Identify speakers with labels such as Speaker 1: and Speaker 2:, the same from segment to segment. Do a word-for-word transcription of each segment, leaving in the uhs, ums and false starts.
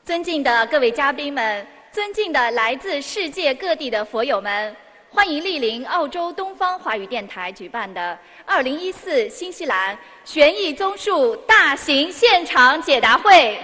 Speaker 1: 尊敬的各位嘉宾们，尊敬的来自世界各地的佛友们，欢迎莅临澳洲东方华语电台举办的二零一四新西兰悬疑综述大型现场解答会。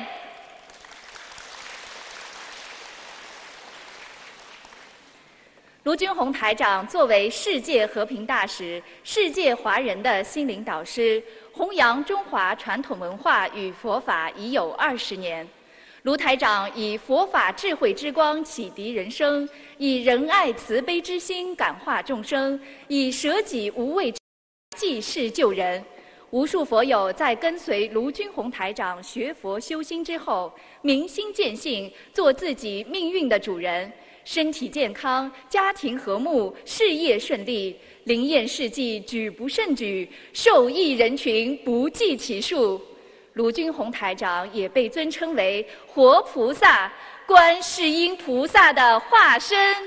Speaker 1: 卢军宏台长作为世界和平大使、世界华人的心灵导师，弘扬中华传统文化与佛法已有二十年。卢台长以佛法智慧之光启迪人生，以仁爱慈悲之心感化众生，以舍己无畏之济世救人。无数佛友在跟随卢军宏台长学佛修心之后，明心见性，做自己命运的主人。身体健康，家庭和睦，事业顺利，灵验事迹举不胜举，受益人群不计其数。卢军宏台长也被尊称为活菩萨、观世音菩萨的化身。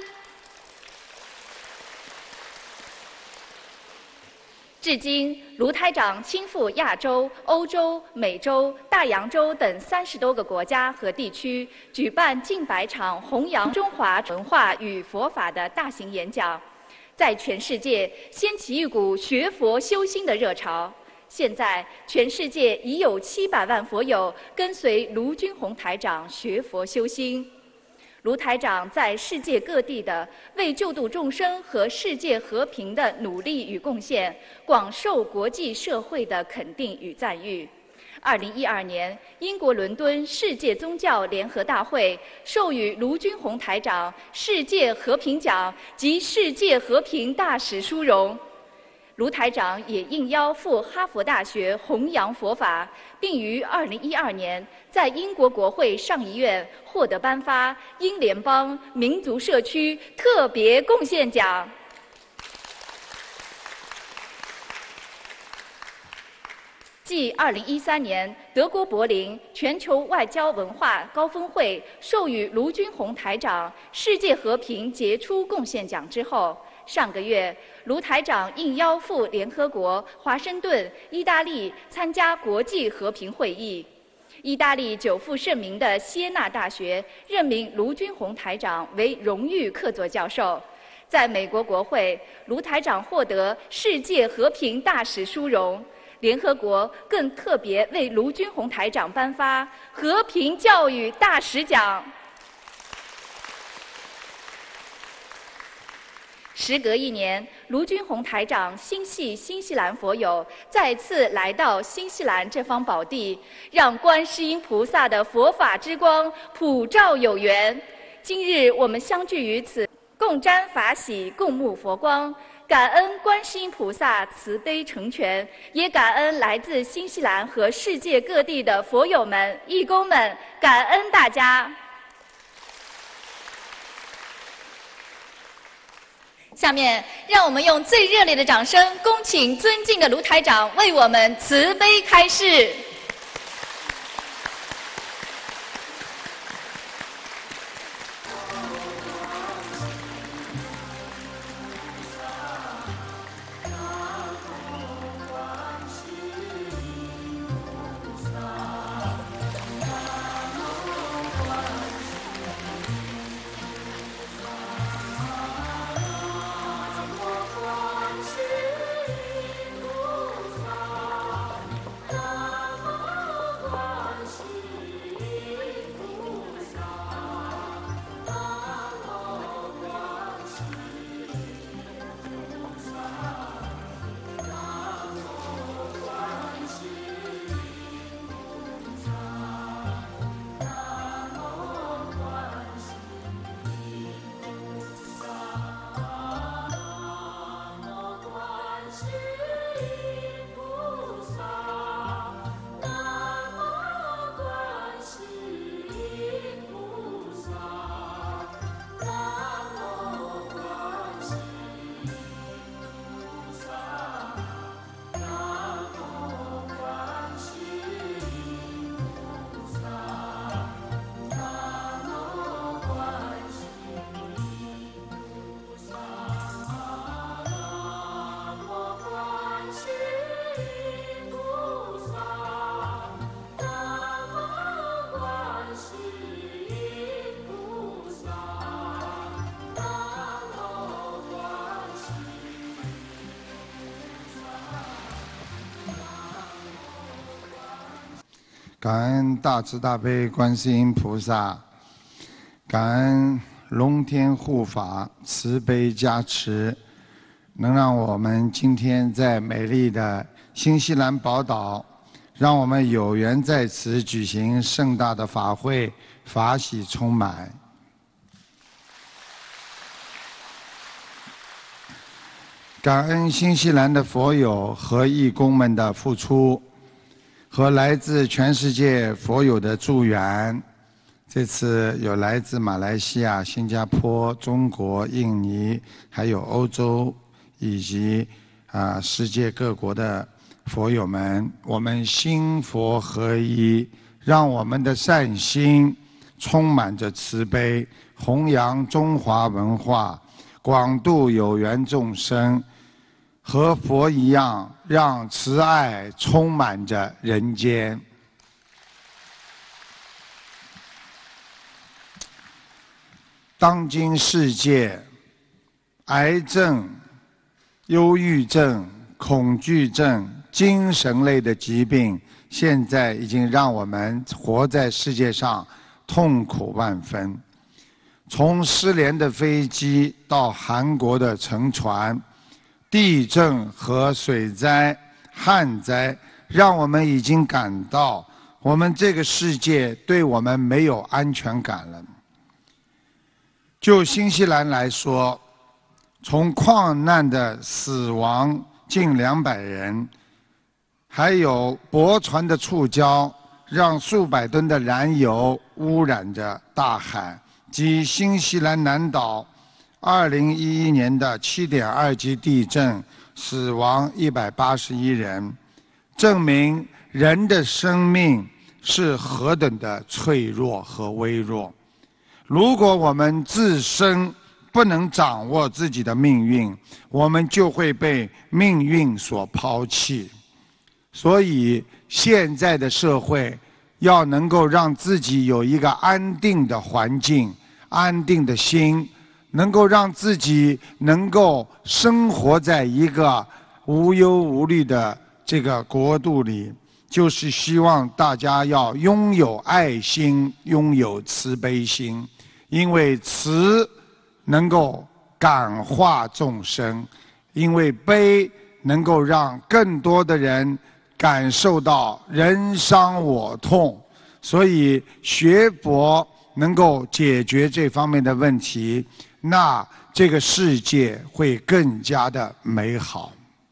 Speaker 1: 至今，卢台长亲赴亚洲、欧洲、美洲、大洋洲等三十多个国家和地区，举办近百场弘扬中华文化与佛法的大型演讲，在全世界掀起一股学佛修心的热潮。现在，全世界已有七百万佛友跟随卢军宏台长学佛修心。卢台长在世界各地的为救度众生和世界和平的努力与贡献，广受国际社会的肯定与赞誉。二零一二年，英国伦敦世界宗教联合大会授予卢军宏台长世界和平奖及世界和平大使殊荣。卢台长也应邀赴哈佛大学弘扬佛法，并于二零一二年在英国国会上议院获得颁发英联邦民族社区特别贡献奖。继二零一三年德国柏林全球外交文化高峰会授予卢军宏台长世界和平杰出贡献奖之后，上个月，卢台长应邀赴联合国华盛顿、意大利参加国际和平会议。意大利久负盛名的锡耶纳大学任命卢军宏台长为荣誉客座教授。在美国国会，卢台长获得世界和平大使殊荣。联合国更特别为卢军宏台长颁发和平教育大使奖。时隔一年，卢军宏台长心系新西兰佛友，再次来到新西兰这方宝地，让观世音菩萨的佛法之光普照有缘。今日我们相聚于此，共沾法喜，共沐佛光。感恩观世音菩萨慈悲成全，也感恩来自新西兰和世界各地的佛友们、义工们，感恩大家。下面，让我们用最热烈的掌声，恭请尊敬的卢台长为我们慈悲开示。
Speaker 2: Namo 感恩大慈大悲观世音菩萨，感恩龙天护法慈悲加持，能让我们今天在美丽的新西兰宝岛，让我们有缘在此举行盛大的法会，法喜充满。感恩新西兰的佛友和义工们的付出，和来自全世界佛友的助缘。这次有来自马来西亚、新加坡、中国、印尼，还有欧洲以及啊、呃、世界各国的佛友们，我们心佛合一，让我们的善心充满着慈悲，弘扬中华文化，广度有缘众生，和佛一样，让慈爱充满着人间。当今世界，癌症、忧郁症、恐惧症、精神类的疾病，现在已经让我们活在世界上痛苦万分。从失联的飞机到韩国的沉船，地震和水灾、旱灾，让我们已经感到我们这个世界对我们没有安全感了。就新西兰来说，从矿难的死亡近两百人，还有驳船的触礁，让数百吨的燃油污染着大海，及新西兰南岛二零一一年的 七点二 级地震，死亡一百八十一人，证明人的生命是何等的脆弱和微弱。如果我们自身不能掌握自己的命运，我们就会被命运所抛弃。所以现在的社会要能够让自己有一个安定的环境、安定的心，能够让自己能够生活在一个无忧无虑的这个国度里，就是希望大家要拥有爱心，拥有慈悲心。因为慈能够感化众生，因为悲能够让更多的人感受到人伤我痛，所以学佛能够解决这方面的问题，那这个世界会更加的美好。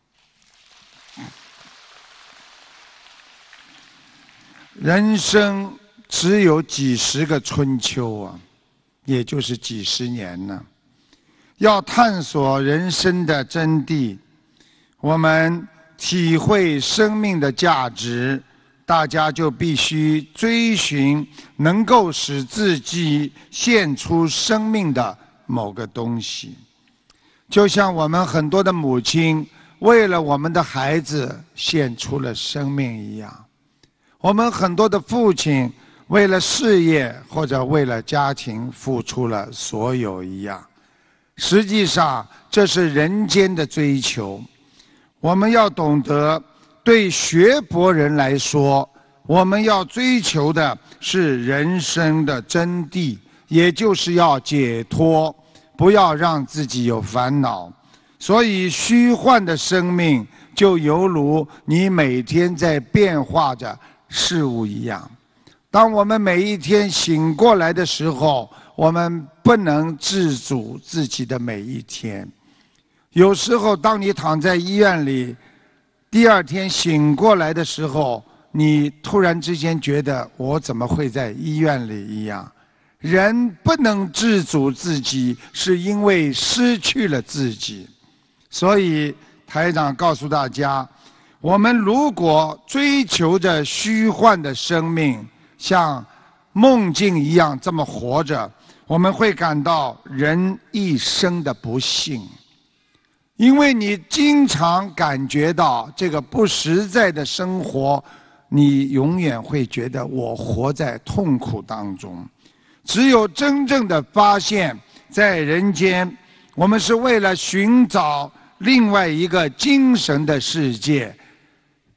Speaker 2: 人生只有几十个春秋啊，也就是几十年呢。要探索人生的真谛，我们体会生命的价值，大家就必须追寻能够使自己献出生命的某个东西。就像我们很多的母亲为了我们的孩子献出了生命一样，我们很多的父亲为了事业或者为了家庭付出了所有一样。实际上这是人间的追求。我们要懂得，对学佛人来说，我们要追求的是人生的真谛，也就是要解脱，不要让自己有烦恼。所以虚幻的生命就犹如你每天在变化着事物一样。当我们每一天醒过来的时候，我们不能自主自己的每一天。有时候当你躺在医院里，第二天醒过来的时候，你突然之间觉得我怎么会在医院里一样。人不能自主自己，是因为失去了自己。所以台长告诉大家，我们如果追求着虚幻的生命，像梦境一样这么活着，我们会感到人一生的不幸。因为你经常感觉到这个不实在的生活，你永远会觉得我活在痛苦当中。只有真正的发现，在人间，我们是为了寻找另外一个精神的世界，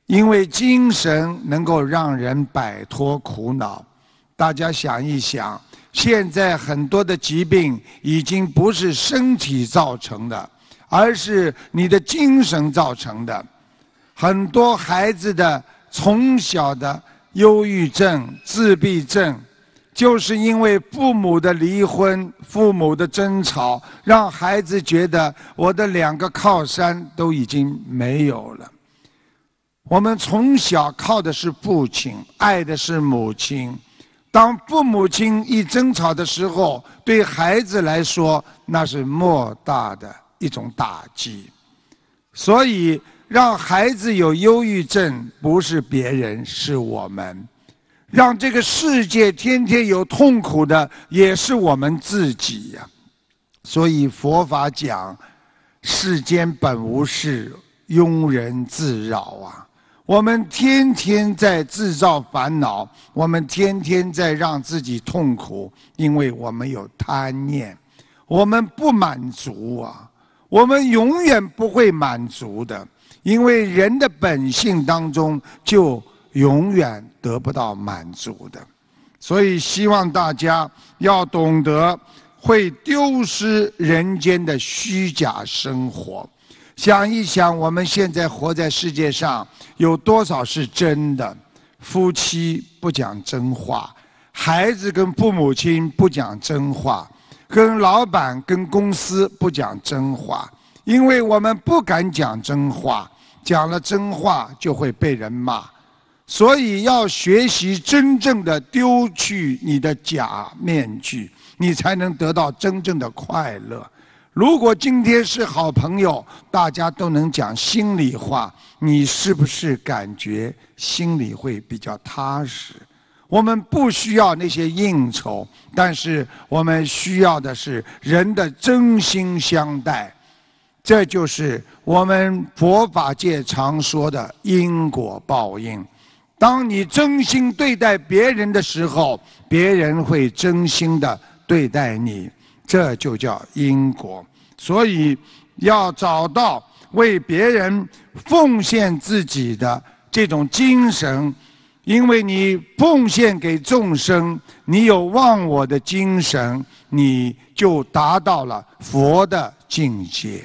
Speaker 2: 因为精神能够让人摆脱苦恼。大家想一想，现在很多的疾病已经不是身体造成的，而是你的精神造成的。很多孩子的从小的忧郁症、自闭症，就是因为父母的离婚、父母的争吵，让孩子觉得我的两个靠山都已经没有了。我们从小靠的是父亲，爱的是母亲。当父母亲一争吵的时候，对孩子来说，那是莫大的一种打击。所以，让孩子有忧郁症，不是别人，是我们。让这个世界天天有痛苦的，也是我们自己呀。所以佛法讲，世间本无事，庸人自扰啊。我们天天在制造烦恼，我们天天在让自己痛苦，因为我们有贪念，我们不满足啊，我们永远不会满足的，因为人的本性当中就永远得不到满足的。所以希望大家要懂得会丢失人间的虚假生活。想一想，我们现在活在世界上，有多少是真的？夫妻不讲真话，孩子跟父母亲不讲真话，跟老板跟公司不讲真话，因为我们不敢讲真话，讲了真话就会被人骂。所以要学习真正的丢去你的假面具，你才能得到真正的快乐。如果今天是好朋友，大家都能讲心里话，你是不是感觉心里会比较踏实？我们不需要那些应酬，但是我们需要的是人的真心相待。这就是我们佛法界常说的因果报应。当你真心对待别人的时候，别人会真心的对待你，这就叫因果。所以要找到为别人奉献自己的这种精神，因为你奉献给众生，你有忘我的精神，你就达到了佛的境界。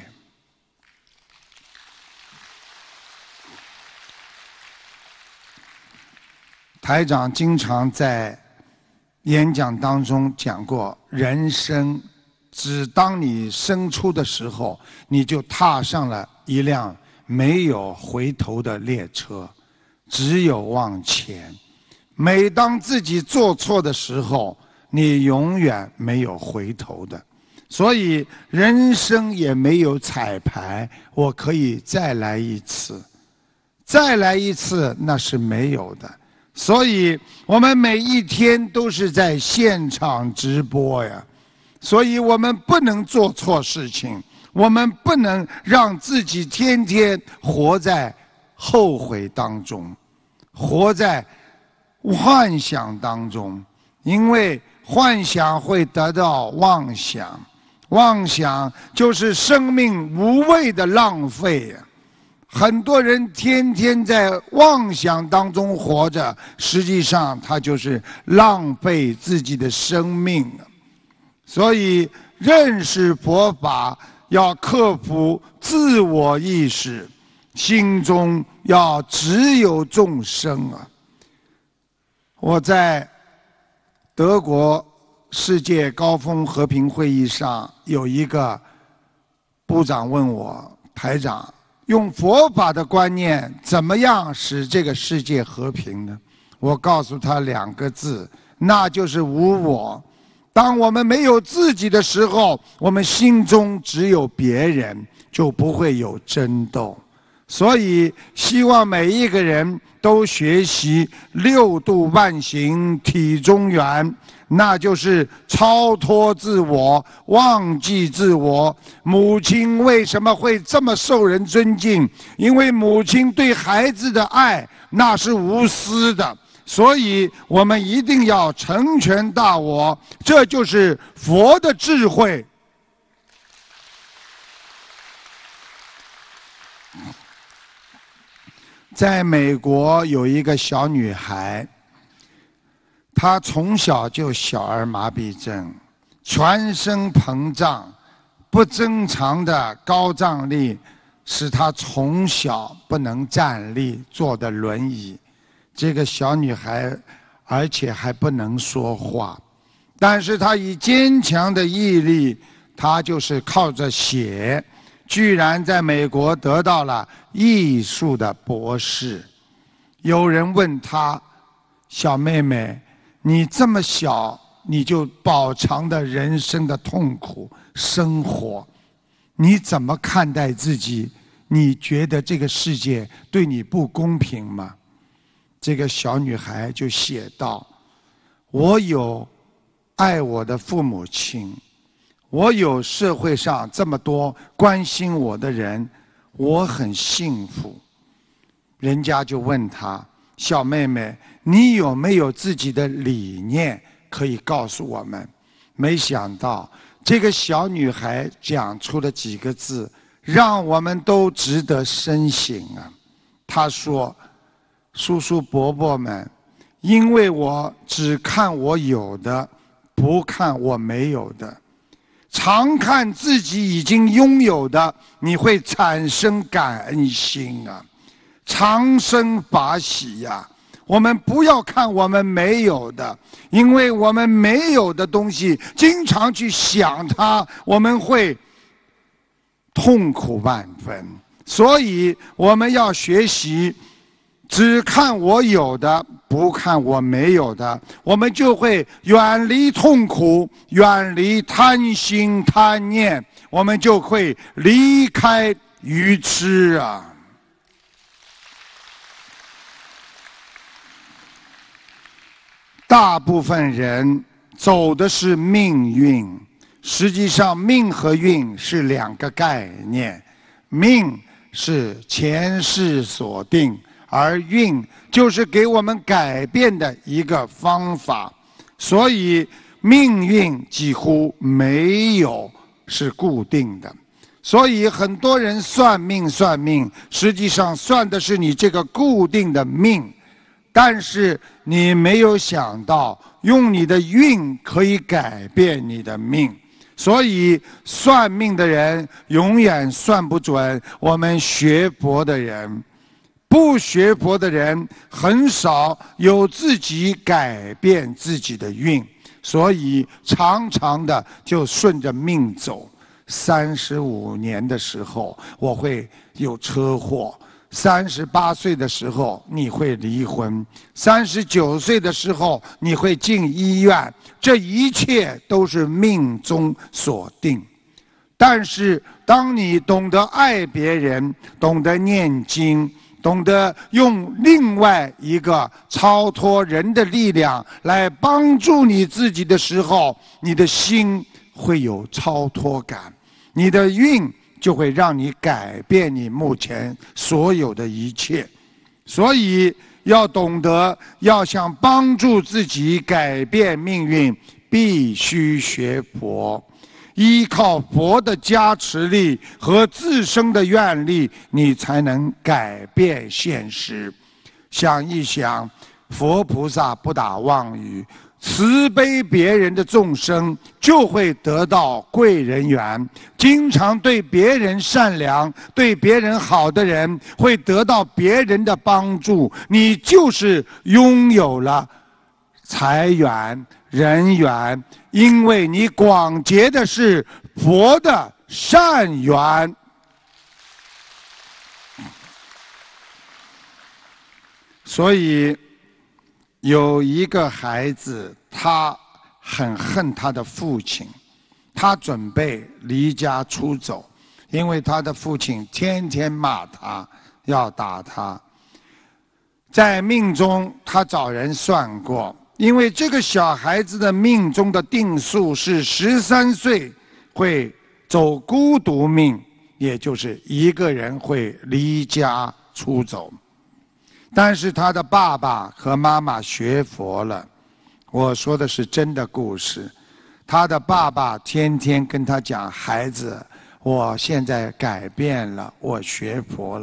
Speaker 2: 台长经常在演讲当中讲过，人生只当你生出的时候，你就踏上了一辆没有回头的列车，只有往前。每当自己做错的时候，你永远没有回头的。所以人生也没有彩排，我可以再来一次，再来一次那是没有的。所以我们每一天都是在现场直播呀。所以我们不能做错事情，我们不能让自己天天活在后悔当中，活在幻想当中，因为幻想会得到妄想，妄想就是生命无谓的浪费呀。很多人天天在妄想当中活着，实际上他就是浪费自己的生命。所以认识佛法要克服自我意识，心中要只有众生啊。我在德国世界高峰和平会议上，有一个部长问我，台长，用佛法的观念怎么样使这个世界和平呢？我告诉他两个字，那就是无我。当我们没有自己的时候，我们心中只有别人，就不会有争斗。所以希望每一个人都学习六度万行体中圆，那就是超脱自我，忘记自我。母亲为什么会这么受人尊敬？因为母亲对孩子的爱那是无私的。所以我们一定要成全大我，这就是佛的智慧。 在美国有一个小女孩，她从小就小儿麻痹症，全身膨胀，不正常的高张力使她从小不能站立，坐的轮椅。这个小女孩而且还不能说话，但是她以坚强的毅力，她就是靠着写，居然在美国得到了艺术的博士。有人问她：小妹妹，你这么小你就饱尝的人生的痛苦生活，你怎么看待自己？你觉得这个世界对你不公平吗？这个小女孩就写道：我有爱我的父母亲，我有社会上这么多关心我的人，我很幸福。人家就问她：小妹妹，你有没有自己的理念可以告诉我们？没想到这个小女孩讲出了几个字，让我们都值得深省啊。她说：叔叔伯伯们，因为我只看我有的，不看我没有的，常看自己已经拥有的，你会产生感恩心啊，长生法喜呀、啊。我们不要看我们没有的，因为我们没有的东西，经常去想它，我们会痛苦万分。所以我们要学习只看我有的，不看我没有的，我们就会远离痛苦，远离贪心贪念，我们就会离开愚痴啊。大部分人走的是命运，实际上命和运是两个概念，命是前世所定，而运就是给我们改变的一个方法，所以命运几乎没有是固定的。所以很多人算命算命，实际上算的是你这个固定的命，但是你没有想到用你的运可以改变你的命。所以算命的人永远算不准我们学佛的人，不学佛的人很少有自己改变自己的运，所以常常的就顺着命走。三十五年的时候我会有车祸，三十八岁的时候你会离婚，三十九岁的时候你会进医院，这一切都是命中所定。但是当你懂得爱别人，懂得念经，懂得用另外一个超脱人的力量来帮助你自己的时候，你的心会有超脱感，你的运就会让你改变你目前所有的一切。所以要懂得，要想帮助自己改变命运，必须学佛，依靠佛的加持力和自身的愿力，你才能改变现实。想一想，佛菩萨不打妄语，慈悲别人的众生就会得到贵人缘，经常对别人善良，对别人好的人会得到别人的帮助，你就是拥有了财缘人缘，因为你广结的是佛的善缘。所以有一个孩子，他很恨他的父亲，他准备离家出走，因为他的父亲天天骂他，要打他。在命中他找人算过，因为这个小孩子的命中的定数是十三岁会走孤独命，也就是一个人会离家出走。但是他的爸爸和妈妈学佛了，我说的是真的故事。他的爸爸天天跟他讲：孩子，我现在改变了，我学佛了，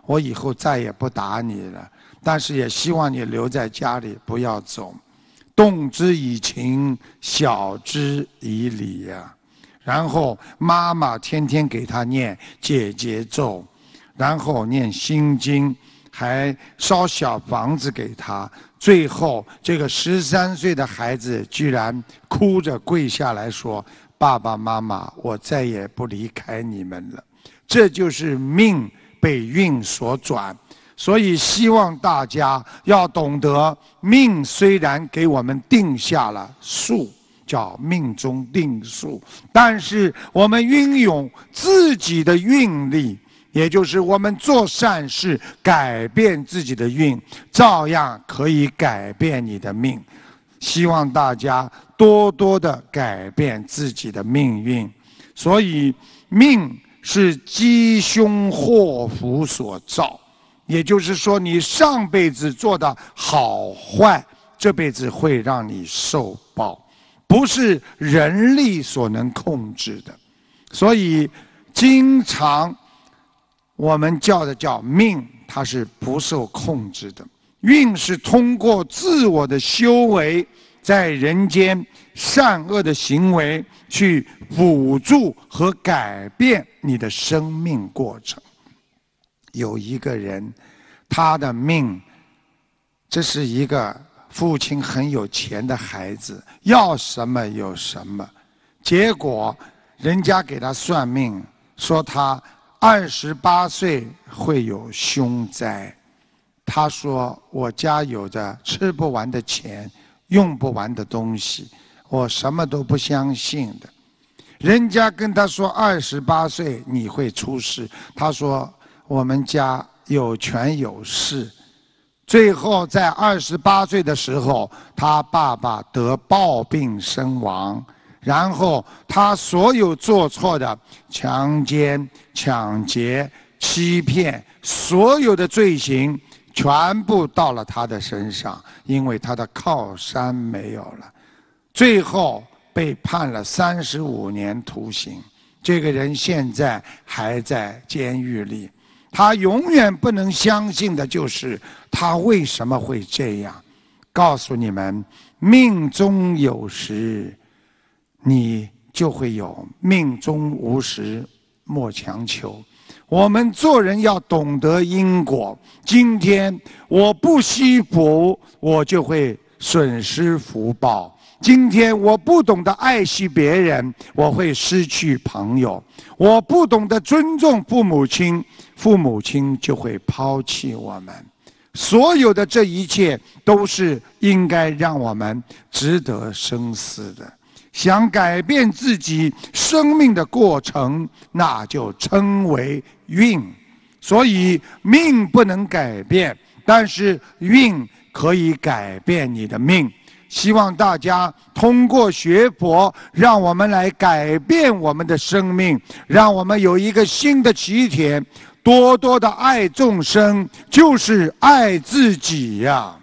Speaker 2: 我以后再也不打你了，但是也希望你留在家里，不要走。动之以情，晓之以理呀、啊。然后妈妈天天给他念解结咒，然后念心经，还烧小房子给他。最后，这个十三岁的孩子居然哭着跪下来说：“爸爸妈妈，我再也不离开你们了。”这就是命被运所转。所以希望大家要懂得，命虽然给我们定下了数，叫命中定数，但是我们运用自己的运力，也就是我们做善事改变自己的运，照样可以改变你的命。希望大家多多的改变自己的命运。所以命是吉凶祸福所造，也就是说你上辈子做的好坏，这辈子会让你受报，不是人力所能控制的。所以经常我们叫的叫命，它是不受控制的。运是通过自我的修为，在人间善恶的行为去辅助和改变你的生命过程。有一个人，他的命，这是一个父亲很有钱的孩子，要什么有什么。结果人家给他算命，说他二十八岁会有凶灾。他说：“我家有着吃不完的钱，用不完的东西，我什么都不相信的。”人家跟他说二十八岁你会出事，他说我们家有权有势。最后在二十八岁的时候，他爸爸得暴病身亡，然后他所有做错的强奸、抢劫、欺骗，所有的罪行全部到了他的身上，因为他的靠山没有了。最后被判了三十五年徒刑。这个人现在还在监狱里。他永远不能相信的就是他为什么会这样。告诉你们，命中有时，你就会有；命中无时，莫强求。我们做人要懂得因果。今天我不惜福，我就会损失福报。今天我不懂得爱惜别人，我会失去朋友。我不懂得尊重父母亲，父母亲就会抛弃我们。所有的这一切都是应该让我们值得深思的。想改变自己生命的过程，那就称为运。所以命不能改变，但是运可以改变你的命。希望大家通过学佛，让我们来改变我们的生命，让我们有一个新的起点。多多的爱众生，就是爱自己呀、啊。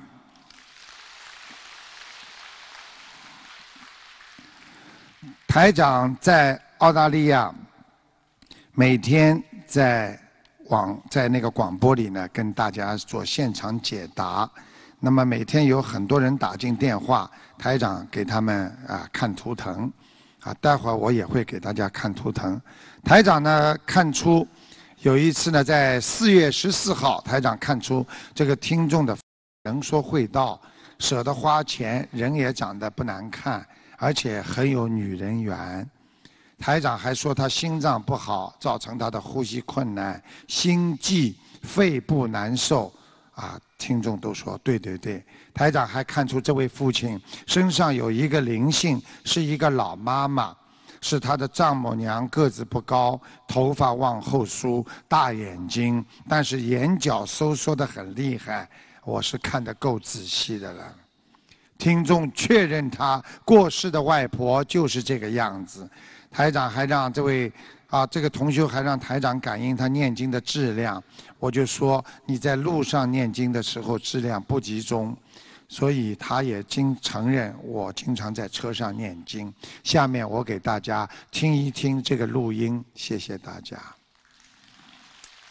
Speaker 2: 台长在澳大利亚，每天在广在那个广播里呢，跟大家做现场解答。那么每天有很多人打进电话，台长给他们啊看图腾，啊，待会儿我也会给大家看图腾。台长呢看出有一次呢，在四月十四号，台长看出这个听众的人说会道，舍得花钱，人也长得不难看，而且很有女人缘。台长还说他心脏不好，造成他的呼吸困难、心悸、肺部难受。啊，听众都说对对对。台长还看出这位父亲身上有一个灵性，是一个老妈妈，是他的丈母娘，个子不高，头发往后梳，大眼睛，但是眼角收缩得很厉害，我是看得够仔细的了。听众确认他过世的外婆就是这个样子。台长还让这位啊，这个同修还让台长感应他念经的质量。我就说你在路上念经的时候质量不集中，所以他也经承认我经常在车上念经。下面我给大家听一听这个录音，谢谢大家。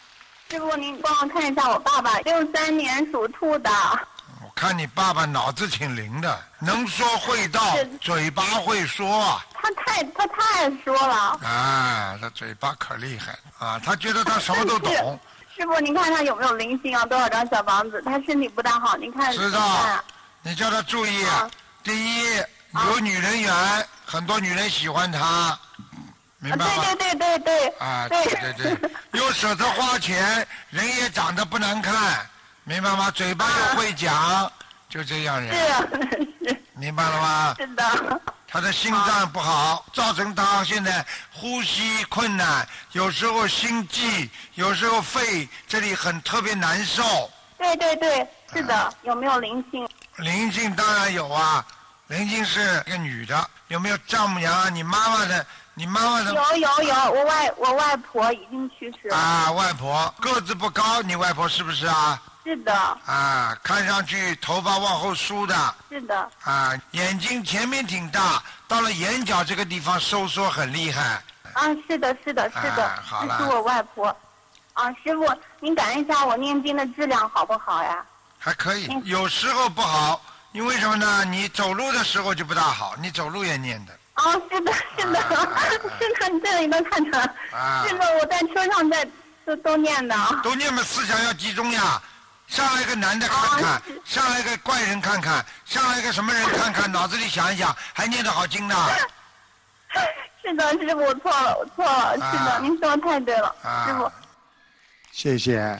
Speaker 3: 师傅，您帮我看一下我爸爸，六三年属兔的。
Speaker 2: 我看你爸爸脑子挺灵的，能说会道，嘴巴会说啊。
Speaker 3: 他太他太爱说了。
Speaker 2: 啊，他嘴巴可厉害啊！他觉得他什么都懂。
Speaker 3: 师傅，您看他有没有灵性啊？多少张小房子？他身体不大好，您看。
Speaker 2: 知道。你叫他注意，啊、第一有女人缘，啊、很多女人喜欢他。明白吗？
Speaker 3: 对对对对对。
Speaker 2: 啊，对对对，又舍得花钱，人也长得不难看，明白吗？嘴巴又会讲，啊、就这样人。
Speaker 3: 是啊，是。
Speaker 2: 明白了吗？
Speaker 3: 是的。
Speaker 2: 他的心脏不好，造成他现在呼吸困难，有时候心悸，有时候肺这里很特别难受。
Speaker 3: 对对对，是的。啊、有没有灵性？
Speaker 2: 灵性当然有啊，灵性是个女的，有没有丈母娘啊？你妈妈的？你妈妈的
Speaker 3: 有有有，我外我外婆已经去世了。
Speaker 2: 啊，外婆个子不高，你外婆是不是啊？
Speaker 3: 是的。
Speaker 2: 啊，看上去头发往后梳的。
Speaker 3: 是的。
Speaker 2: 啊，眼睛前面挺大，到了眼角这个地方收缩很厉害。
Speaker 3: 啊，是的，是的，是的。
Speaker 2: 啊、好了。
Speaker 3: 这是我外婆。啊，师傅，您感应一下我念经的质量好不好呀？
Speaker 2: 还可以，有时候不好，因为什么呢？你走路的时候就不大好，你走路也念的。
Speaker 3: 哦，是的，是的，啊、是的，你这里都看成。啊、是的，我在车上在都都念的。
Speaker 2: 都念嘛，思想要集中呀。上来一个男的看看，哦、上来一个怪人看看，上来一个什么人看看，脑子里想一想，还念得好经呢。
Speaker 3: 是的，师傅，我错了，我错了，啊、是的，您说的太对了，啊、师傅。
Speaker 2: 谢谢。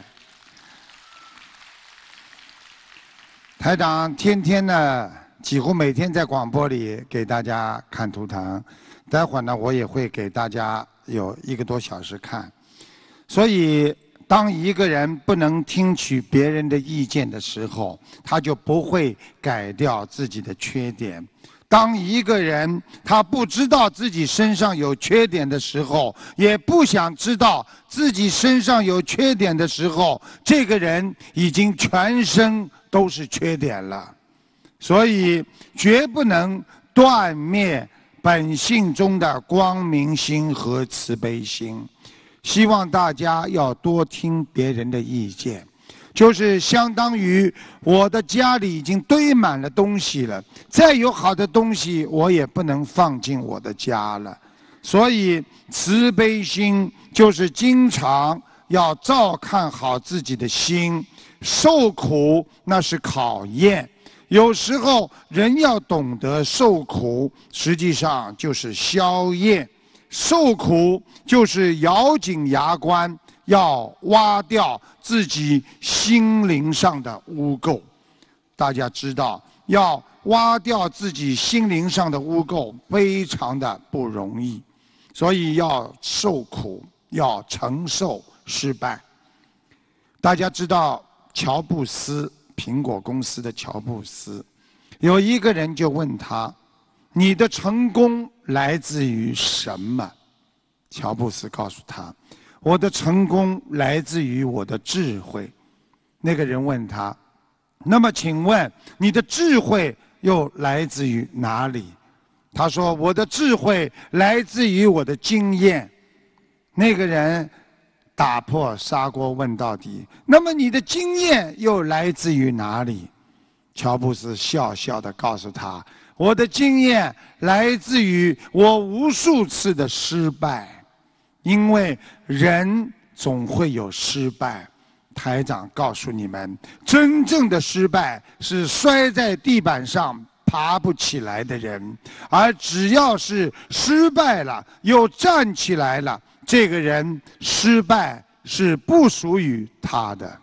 Speaker 2: 台长天天呢。几乎每天在广播里给大家看图腾，待会儿呢我也会给大家有一个多小时看。所以，当一个人不能听取别人的意见的时候，他就不会改掉自己的缺点。当一个人他不知道自己身上有缺点的时候，也不想知道自己身上有缺点的时候，这个人已经全身都是缺点了。所以，绝不能断灭本性中的光明心和慈悲心。希望大家要多听别人的意见，就是相当于我的家里已经堆满了东西了，再有好的东西我也不能放进我的家了。所以，慈悲心就是经常要照看好自己的心，受苦那是考验。有时候人要懂得受苦，实际上就是消业。受苦就是咬紧牙关，要挖掉自己心灵上的污垢。大家知道，要挖掉自己心灵上的污垢，非常的不容易，所以要受苦，要承受失败。大家知道乔布斯，苹果公司的乔布斯，有一个人就问他：“你的成功来自于什么？”乔布斯告诉他：“我的成功来自于我的智慧。”那个人问他：“那么请问你的智慧又来自于哪里？”他说：“我的智慧来自于我的经验。”那个人打破砂锅问到底：“那么你的经验又来自于哪里？”乔布斯笑笑地告诉他：“我的经验来自于我无数次的失败，因为人总会有失败。台长告诉你们，真正的失败是摔在地板上爬不起来的人，而只要是失败了又站起来了，这个人失败是不属于他的。”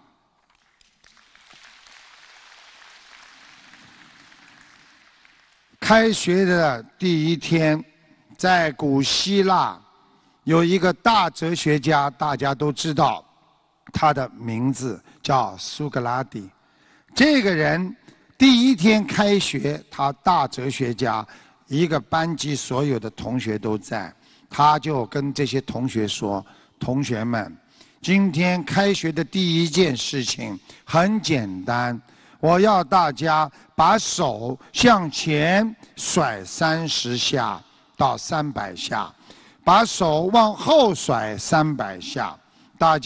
Speaker 2: 开学的第一天，在古希腊有一个大哲学家，大家都知道，他的名字叫苏格拉底。这个人第一天开学，他大哲学家，一个班级所有的同学都在，他就跟这些同学说：“同学们，今天开学的第一件事情很简单。我要大家把手向前甩三十下到三百下，把手往后甩三百下。大家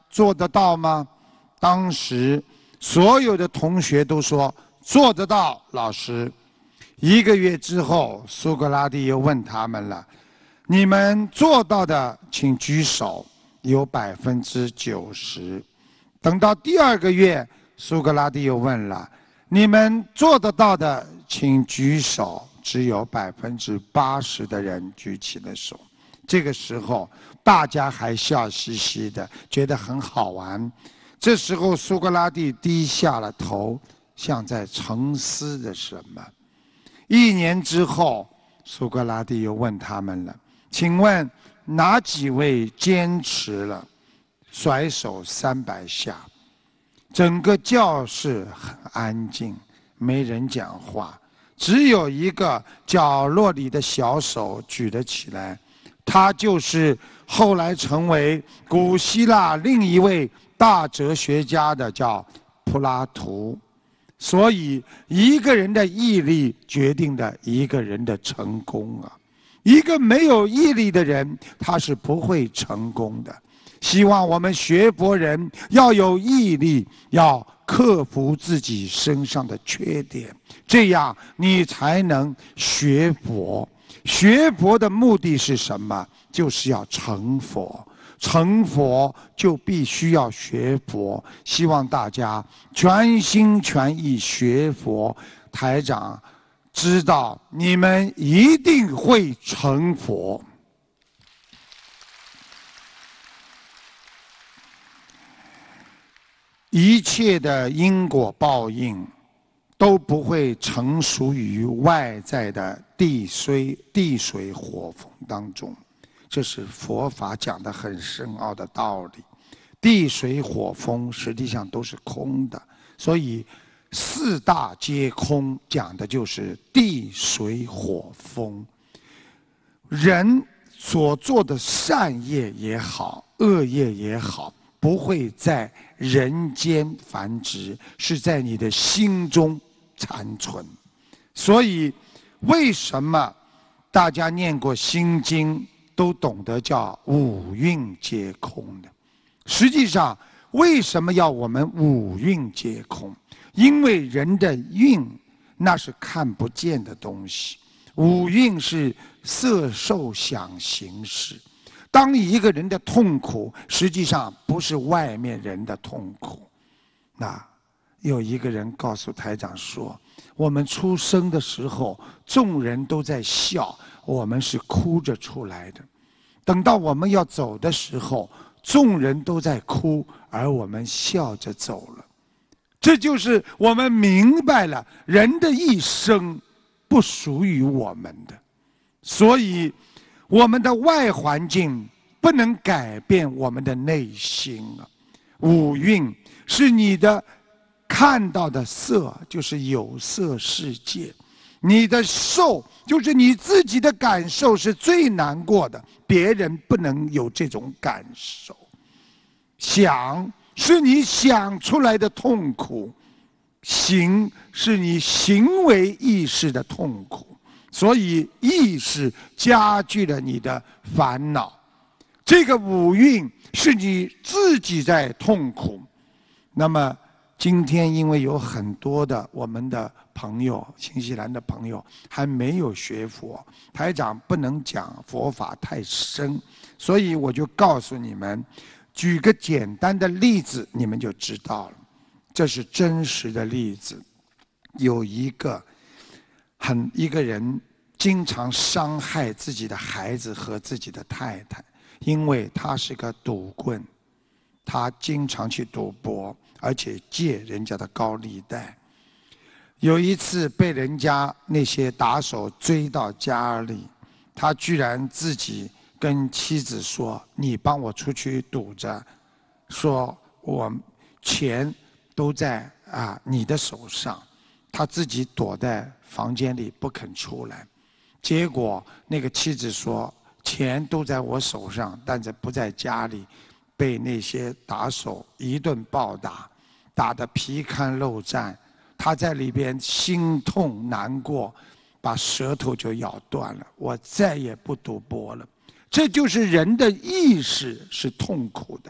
Speaker 2: 做得到吗？当时所有的同学都说做得到，老师。一个月之后，苏格拉底又问他们了：你们做到的请举手，有百分之九十。等到第二个月，苏格拉底又问了：你们做得到的请举手，只有百分之八十的人举起了手。这个时候大家还笑嘻嘻的，觉得很好玩。这时候苏格拉底低下了头，像在沉思着什么。一年之后，苏格拉底又问他们了：请问哪几位坚持了？甩手三百下。整个教室很安静，没人讲话，只有一个角落里的小手举了起来，他就是后来成为古希腊另一位大哲学家的，叫柏拉图。所以一个人的毅力决定了一个人的成功啊！一个没有毅力的人，他是不会成功的。希望我们学佛人要有毅力，要克服自己身上的缺点，这样你才能学佛。学佛的目的是什么？就是要成佛。成佛就必须要学佛，希望大家全心全意学佛。台长知道你们一定会成佛。一切的因果报应都不会成熟于外在的地水地水火风当中。这是佛法讲的很深奥的道理。地水火风实际上都是空的，所以四大皆空，讲的就是地水火风。人所做的善业也好，恶业也好，不会在人间繁殖，是在你的心中残存。所以为什么大家念过心经都懂得叫五蕴皆空的？实际上为什么要我们五蕴皆空？因为人的蕴那是看不见的东西，五蕴是色受想行识。当一个人的痛苦实际上不是外面人的痛苦。那有一个人告诉台长说，我们出生的时候众人都在笑，我们是哭着出来的。等到我们要走的时候，众人都在哭，而我们笑着走了。这就是我们明白了，人的一生不属于我们的。所以我们的外环境不能改变我们的内心啊。五蕴是你的看到的色，就是有色世界。你的受就是你自己的感受是最难过的，别人不能有这种感受。想是你想出来的痛苦，行是你行为意识的痛苦，所以意识加剧了你的烦恼。这个五蕴是你自己在痛苦。那么今天因为有很多的我们的朋友，新西兰的朋友还没有学佛，台长不能讲佛法太深，所以我就告诉你们，举个简单的例子，你们就知道了。这是真实的例子。有一个很一个人经常伤害自己的孩子和自己的太太，因为他是个赌棍，他经常去赌博，而且借人家的高利贷。有一次被人家那些打手追到家里，他居然自己跟妻子说：“你帮我出去赌着，说我钱都在啊你的手上。”他自己躲在房间里不肯出来。结果那个妻子说：“钱都在我手上，但是不在家里。”被那些打手一顿暴打，打得皮开肉绽。他在里边心痛难过，把舌头就咬断了。我再也不赌博了。这就是人的意识是痛苦的。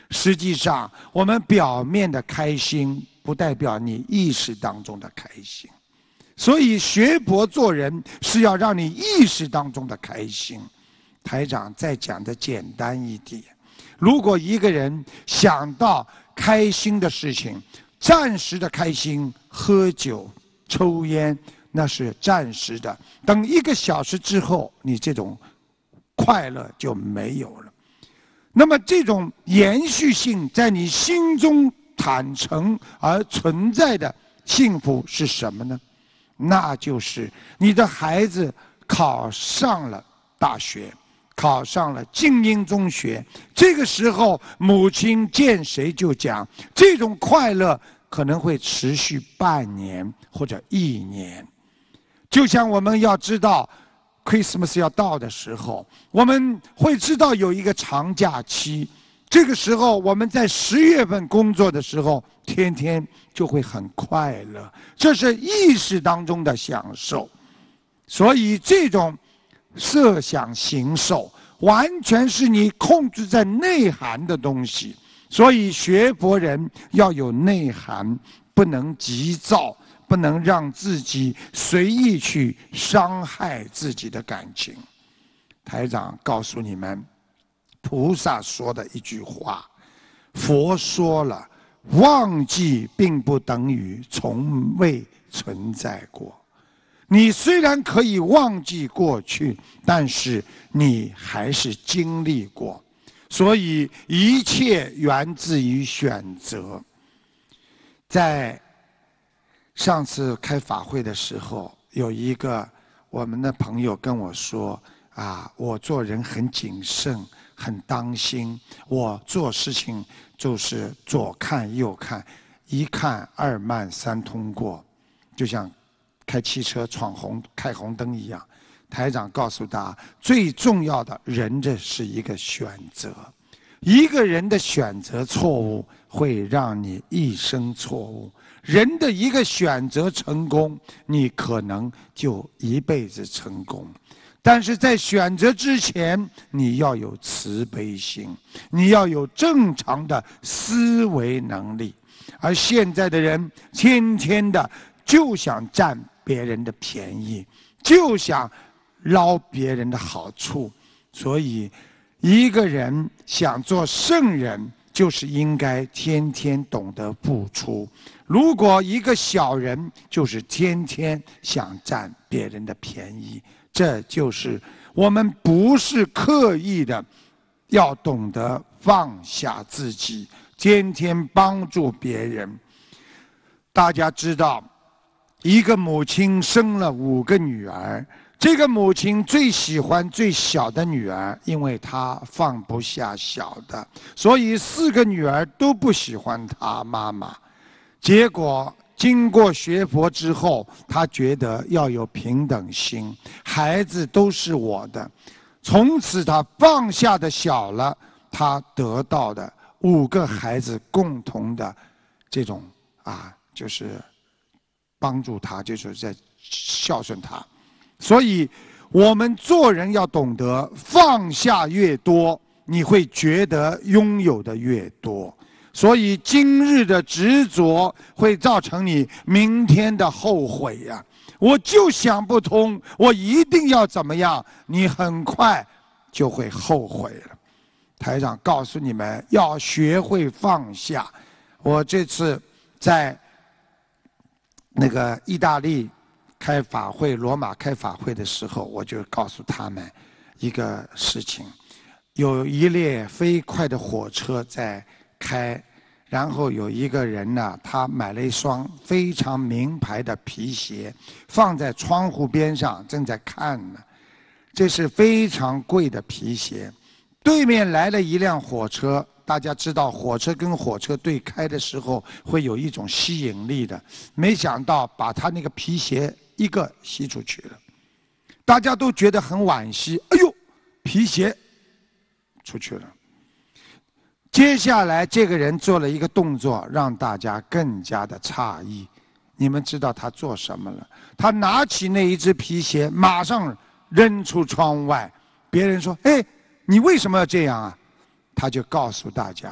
Speaker 2: 实际上，我们表面的开心，不代表你意识当中的开心。所以学佛做人是要让你意识当中的开心。台长再讲的简单一点，如果一个人想到开心的事情，暂时的开心，喝酒、抽烟，那是暂时的。等一个小时之后，你这种快乐就没有了。那么这种延续性在你心中坦诚而存在的幸福是什么呢？那就是你的孩子考上了大学，考上了精英中学，这个时候母亲见谁就讲，这种快乐可能会持续半年或者一年。就像我们要知道 Christmas 要到的时候，我们会知道有一个长假期，这个时候我们在十月份工作的时候，天天就会很快乐，这是意识当中的享受。所以这种设想行受完全是你控制在内涵的东西。所以学佛人要有内涵，不能急躁，不能让自己随意去伤害自己的感情。台长告诉你们，菩萨说的一句话，佛说了，忘记并不等于从未存在过。你虽然可以忘记过去，但是你还是经历过。所以一切源自于选择。在上次开法会的时候，有一个我们的朋友跟我说啊，我做人很谨慎，很当心，我做事情就是左看右看，一看二慢三通过，就像开汽车闯红开红灯一样。台长告诉他，最重要的人这是一个选择，一个人的选择错误会让你一生错误，人的一个选择成功，你可能就一辈子成功。但是在选择之前，你要有慈悲心，你要有正常的思维能力。而现在的人天天的就想占别人的便宜，就想捞别人的好处。所以一个人想做圣人，就是应该天天懂得付出。如果一个小人就是天天想占别人的便宜，这就是我们不是刻意的，要懂得放下自己，天天帮助别人。大家知道，一个母亲生了五个女儿，这个母亲最喜欢最小的女儿，因为她放不下小的，所以四个女儿都不喜欢她妈妈。结果经过学佛之后，她觉得要有平等心，孩子都是我的。从此她放下的小了，她得到的五个孩子共同的这种啊，就是帮助她，就是在孝顺她。所以我们做人要懂得放下越多，你会觉得拥有的越多。所以今日的执着会造成你明天的后悔呀、啊！我就想不通，我一定要怎么样，你很快就会后悔了。台长告诉你们，要学会放下。我这次在那个意大利开法会，罗马开法会的时候，我就告诉他们一个事情：有一列飞快的火车在开，然后有一个人呢，他买了一双非常名牌的皮鞋，放在窗户边上，正在看呢。这是非常贵的皮鞋。对面来了一辆火车，大家知道火车跟火车对开的时候会有一种吸引力的，没想到把他那个皮鞋一个吸出去了。大家都觉得很惋惜，哎呦，皮鞋出去了。接下来这个人做了一个动作，让大家更加的诧异。你们知道他做什么了？他拿起那一只皮鞋，马上扔出窗外。别人说：“哎，你为什么要这样啊？”他就告诉大家：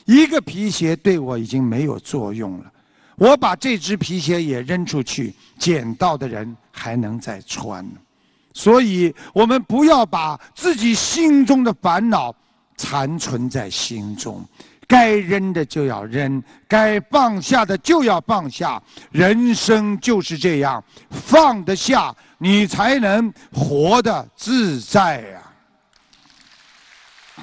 Speaker 2: 一个皮鞋对我已经没有作用了，我把这只皮鞋也扔出去，捡到的人还能再穿呢。所以我们不要把自己心中的烦恼残存在心中，该扔的就要扔，该放下的就要放下。人生就是这样，放得下，你才能活得自在呀、啊。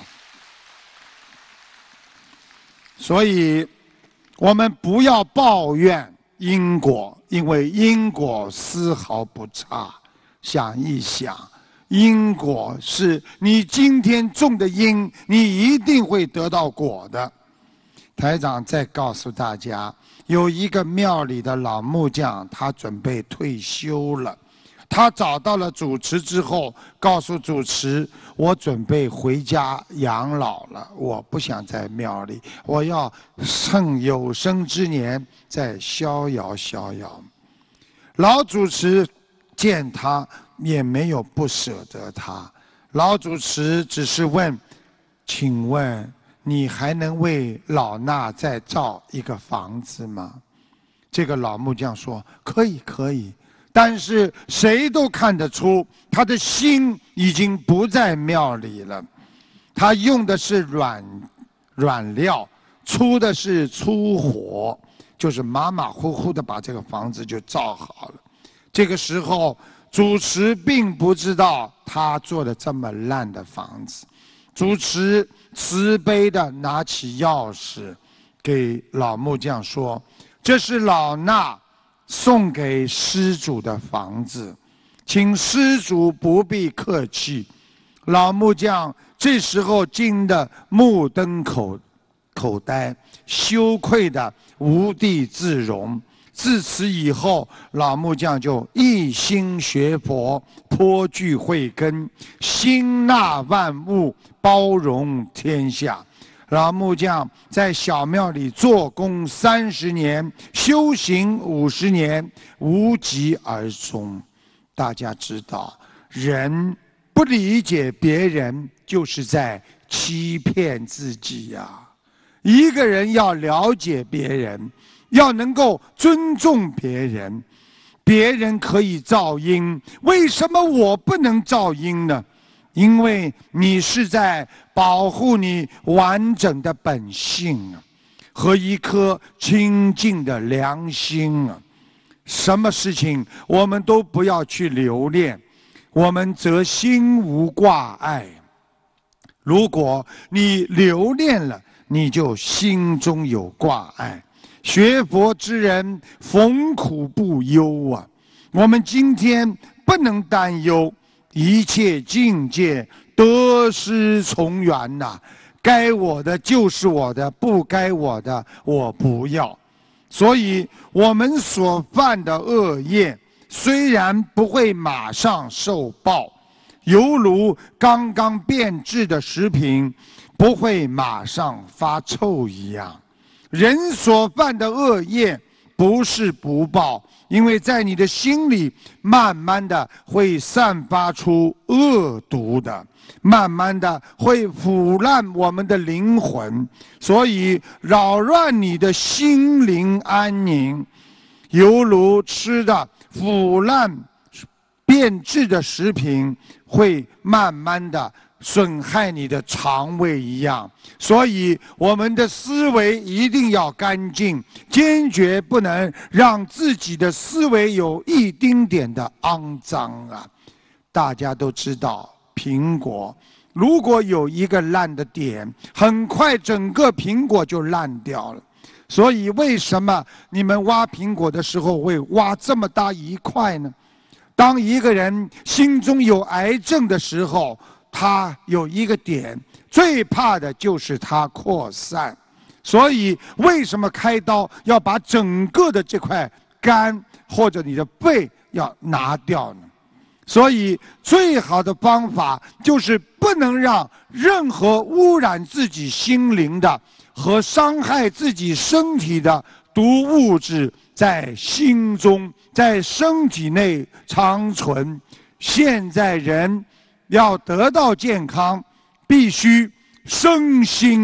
Speaker 2: 所以我们不要抱怨因果，因为因果丝毫不差。想一想，因果是你今天种的因，你一定会得到果的。台长再告诉大家，有一个庙里的老木匠，他准备退休了。他找到了主持之后，告诉主持：我准备回家养老了，我不想在庙里，我要趁有生之年再逍遥逍遥。老主持见他也没有不舍得他，老主持只是问：请问你还能为老衲再造一个房子吗？这个老木匠说：可以可以。但是谁都看得出他的心已经不在庙里了，他用的是软软料，出的是粗活，就是马马虎虎的把这个房子就造好了。这个时候主持并不知道他做的这么烂的房子，主持慈悲的拿起钥匙给老木匠说：这是老衲送给施主的房子，请施主不必客气。老木匠这时候惊得目瞪口口呆，羞愧的无地自容。自此以后，老木匠就一心学佛，颇具慧根，心纳万物，包容天下。老木匠在小庙里做工三十年，修行五十年，无疾而终。大家知道，人不理解别人，就是在欺骗自己呀、啊。一个人要了解别人，要能够尊重别人。别人可以造因，为什么我不能造因呢？因为你是在保护你完整的本性啊，和一颗清净的良心啊。什么事情我们都不要去留恋，我们则心无挂碍。如果你留恋了，你就心中有挂碍。学佛之人逢苦不忧啊！我们今天不能担忧，一切境界得失从缘呐、啊，该我的就是我的，不该我的我不要。所以我们所犯的恶业，虽然不会马上受报，犹如刚刚变质的食品不会马上发臭一样。人所犯的恶业不是不报，因为在你的心里慢慢的会散发出恶毒的，慢慢的会腐烂我们的灵魂，所以扰乱你的心灵安宁，犹如吃的腐烂变质的食品会慢慢的损害你的肠胃一样。所以我们的思维一定要干净，坚决不能让自己的思维有一丁点的肮脏啊！大家都知道，苹果如果有一个烂的点，很快整个苹果就烂掉了。所以为什么你们挖苹果的时候会挖这么大一块呢？当一个人心中有癌症的时候，他有一个点，最怕的就是它扩散。所以为什么开刀要把整个的这块肝或者你的肺要拿掉呢？所以最好的方法就是不能让任何污染自己心灵的和伤害自己身体的毒物质在心中，在身体内长存。现在人要得到健康，必须身心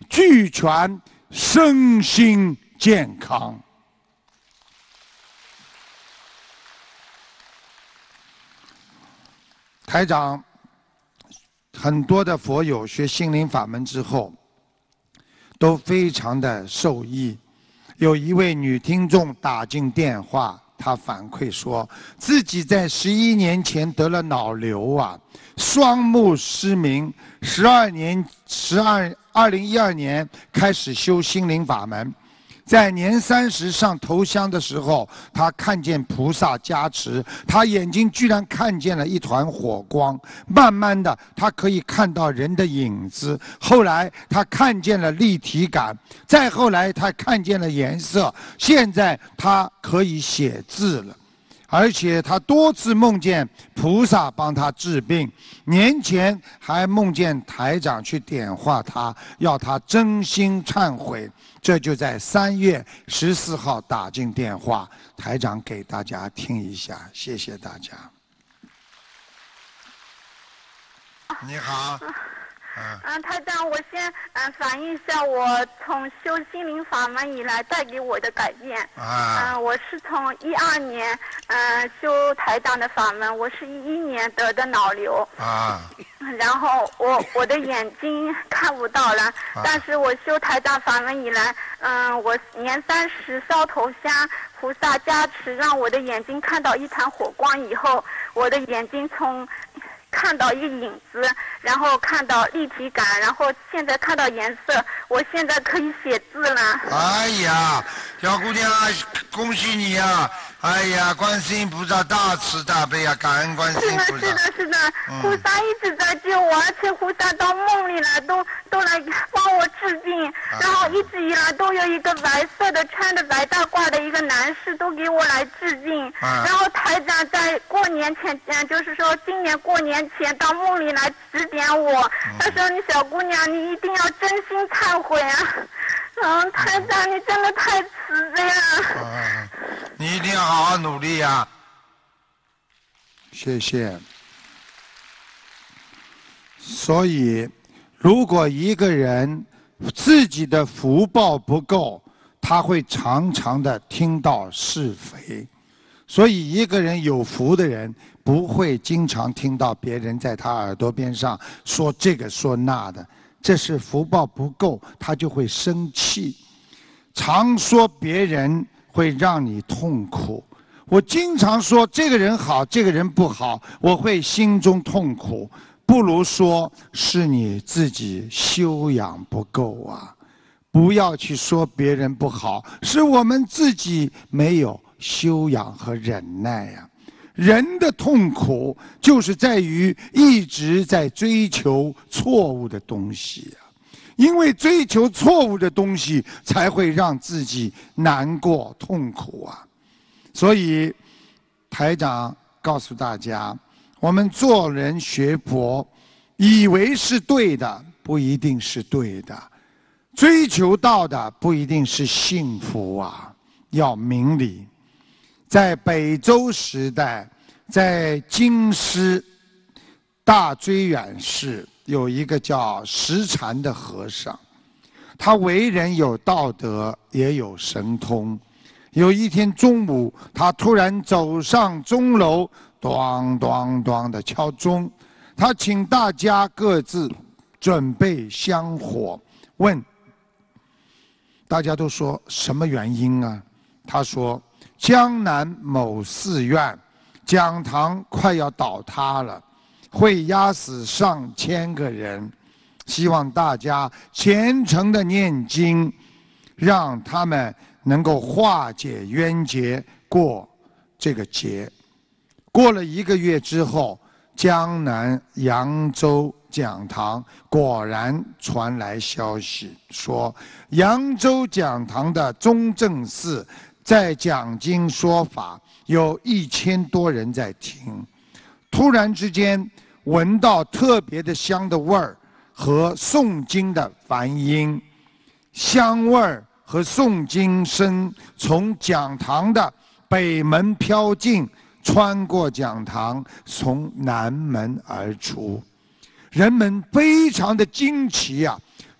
Speaker 2: 俱全，身心健康。台长，很多的佛友学心灵法门之后，都非常的受益。有一位女听众打进电话，她反馈说，自己在十一年前得了脑瘤啊，双目失明，十二年十二二零一二年开始修心灵法门。在年三十上头香的时候，他看见菩萨加持，他眼睛居然看见了一团火光。慢慢的，他可以看到人的影子。后来，他看见了立体感，再后来，他看见了颜色。现在，他可以写字了。而且他多次梦见菩萨帮他治病，年前还梦见台长去点化他，要他真心忏悔。这就在三月十四号打进电话，台长给大家听一下，谢谢大家。你好。
Speaker 3: 嗯、呃，台长，我先嗯、呃、反映一下我从修心灵法门以来带给我的改变。啊。嗯、呃，我是从一二年嗯、呃、修台长的法门，我是一一年得的脑瘤。啊。然后我我的眼睛看不到了，啊、但是我修台长法门以来，嗯、呃，我年三十烧头香，菩萨加持，让我的眼睛看到一团火光以后，我的眼睛从看到一个影子，然后看到立体感，然后现在看到颜色，我现在可以写字了。
Speaker 2: 哎呀，小姑娘，恭喜你呀！哎呀，观世音菩萨大慈大悲啊，感恩观世音菩萨。
Speaker 3: 是的，是的，是的，嗯、菩萨一直在救我，而且菩萨到梦里来都都来帮我治病，啊、然后一直以来都有一个白色的穿着白大褂的一个男士都给我来治病。啊、然后台长在过年前，嗯，就是说今年过年前到梦里来指点我，嗯、他说你小姑娘你一定要真心忏悔啊。嗯，台长，你真的太慈悲了。
Speaker 2: 啊，你一定要好好努力啊！谢谢。所以，如果一个人自己的福报不够，他会常常的听到是非。所以，一个人有福的人，不会经常听到别人在他耳朵边上说这个说那的。这是福报不够，他就会生气。常说别人会让你痛苦。我经常说这个人好，这个人不好，我会心中痛苦。不如说是你自己修养不够啊！不要去说别人不好，是我们自己没有修养和忍耐呀、啊。人的痛苦就是在于一直在追求错误的东西啊，因为追求错误的东西才会让自己难过痛苦啊。所以台长告诉大家，我们做人学佛，以为是对的不一定是对的，追求到的不一定是幸福啊，要明理。在北周时代，在京师大追远市有一个叫石禅的和尚，他为人有道德，也有神通。有一天中午，他突然走上钟楼，咚咚咚地敲钟。他请大家各自准备香火，问大家都说什么原因啊？他说江南某寺院讲堂快要倒塌了，会压死上千个人，希望大家虔诚的念经，让他们能够化解冤结，过这个节。过了一个月之后，江南扬州讲堂果然传来消息，说扬州讲堂的中正寺在讲经说法，有一千多人在听。突然之间闻到特别的香的味儿和诵经的梵音，香味儿和诵经声从讲堂的北门飘进，穿过讲堂，从南门而出。人们非常的惊奇啊，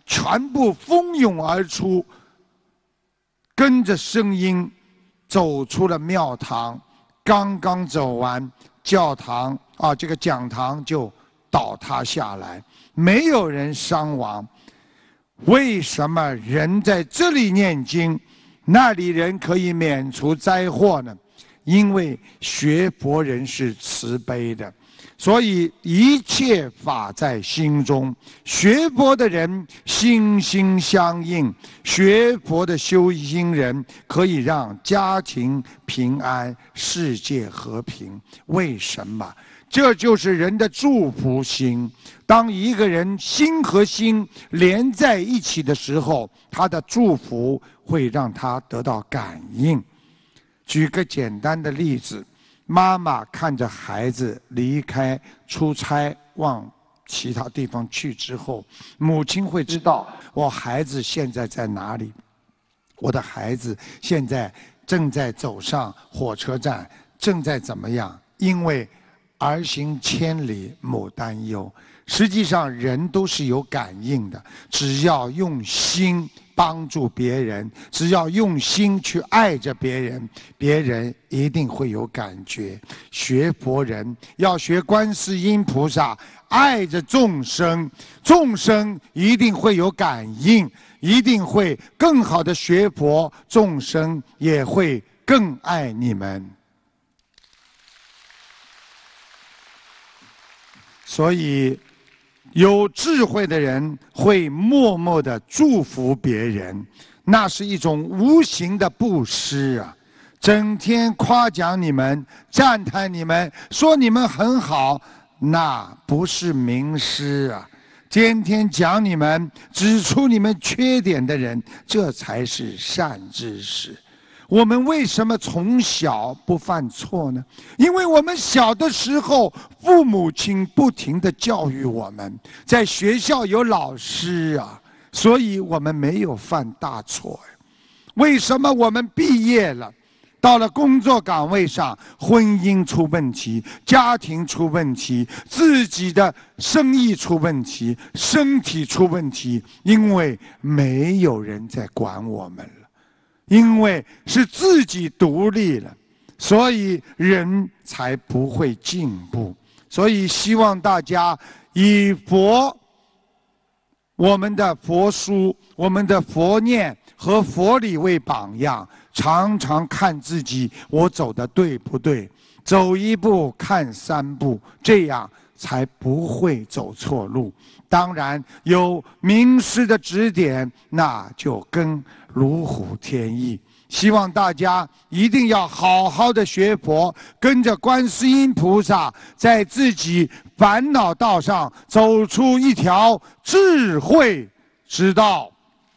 Speaker 2: 全部蜂拥而出，跟着声音走出了庙堂。刚刚走完，教堂啊，这个讲堂就倒塌下来，没有人伤亡。为什么人在这里念经，那里人可以免除灾祸呢？因为学佛人是慈悲的，所以一切法在心中。学佛的人心心相印，学佛的修心人可以让家庭平安，世界和平。为什么？这就是人的祝福心。当一个人心和心连在一起的时候，他的祝福会让他得到感应。举个简单的例子，妈妈看着孩子离开出差往其他地方去之后，母亲会知道我孩子现在在哪里，我的孩子现在正在走上火车站，正在怎么样？因为儿行千里母担忧。实际上人都是有感应的，只要用心帮助别人，只要用心去爱着别人，别人一定会有感觉。学佛人要学观世音菩萨，爱着众生，众生一定会有感应，一定会更好的学佛，众生也会更爱你们。所以有智慧的人会默默地祝福别人，那是一种无形的布施啊！整天夸奖你们，赞叹你们，说你们很好，那不是名师啊！天天讲你们，指出你们缺点的人，这才是善知识。我们为什么从小不犯错呢？因为我们小的时候，父母亲不停地教育我们，在学校有老师啊，所以我们没有犯大错呀。为什么我们毕业了，到了工作岗位上，婚姻出问题，家庭出问题，自己的生意出问题，身体出问题？因为没有人在管我们了。因为是自己独立了，所以人才不会进步。所以希望大家以佛、我们的佛书、我们的佛念和佛理为榜样，常常看自己我走的对不对，走一步看三步，这样才不会走错路。当然有名师的指点，那就更如虎添翼。希望大家一定要好好的学佛，跟着观世音菩萨，在自己烦恼道上走出一条智慧之道。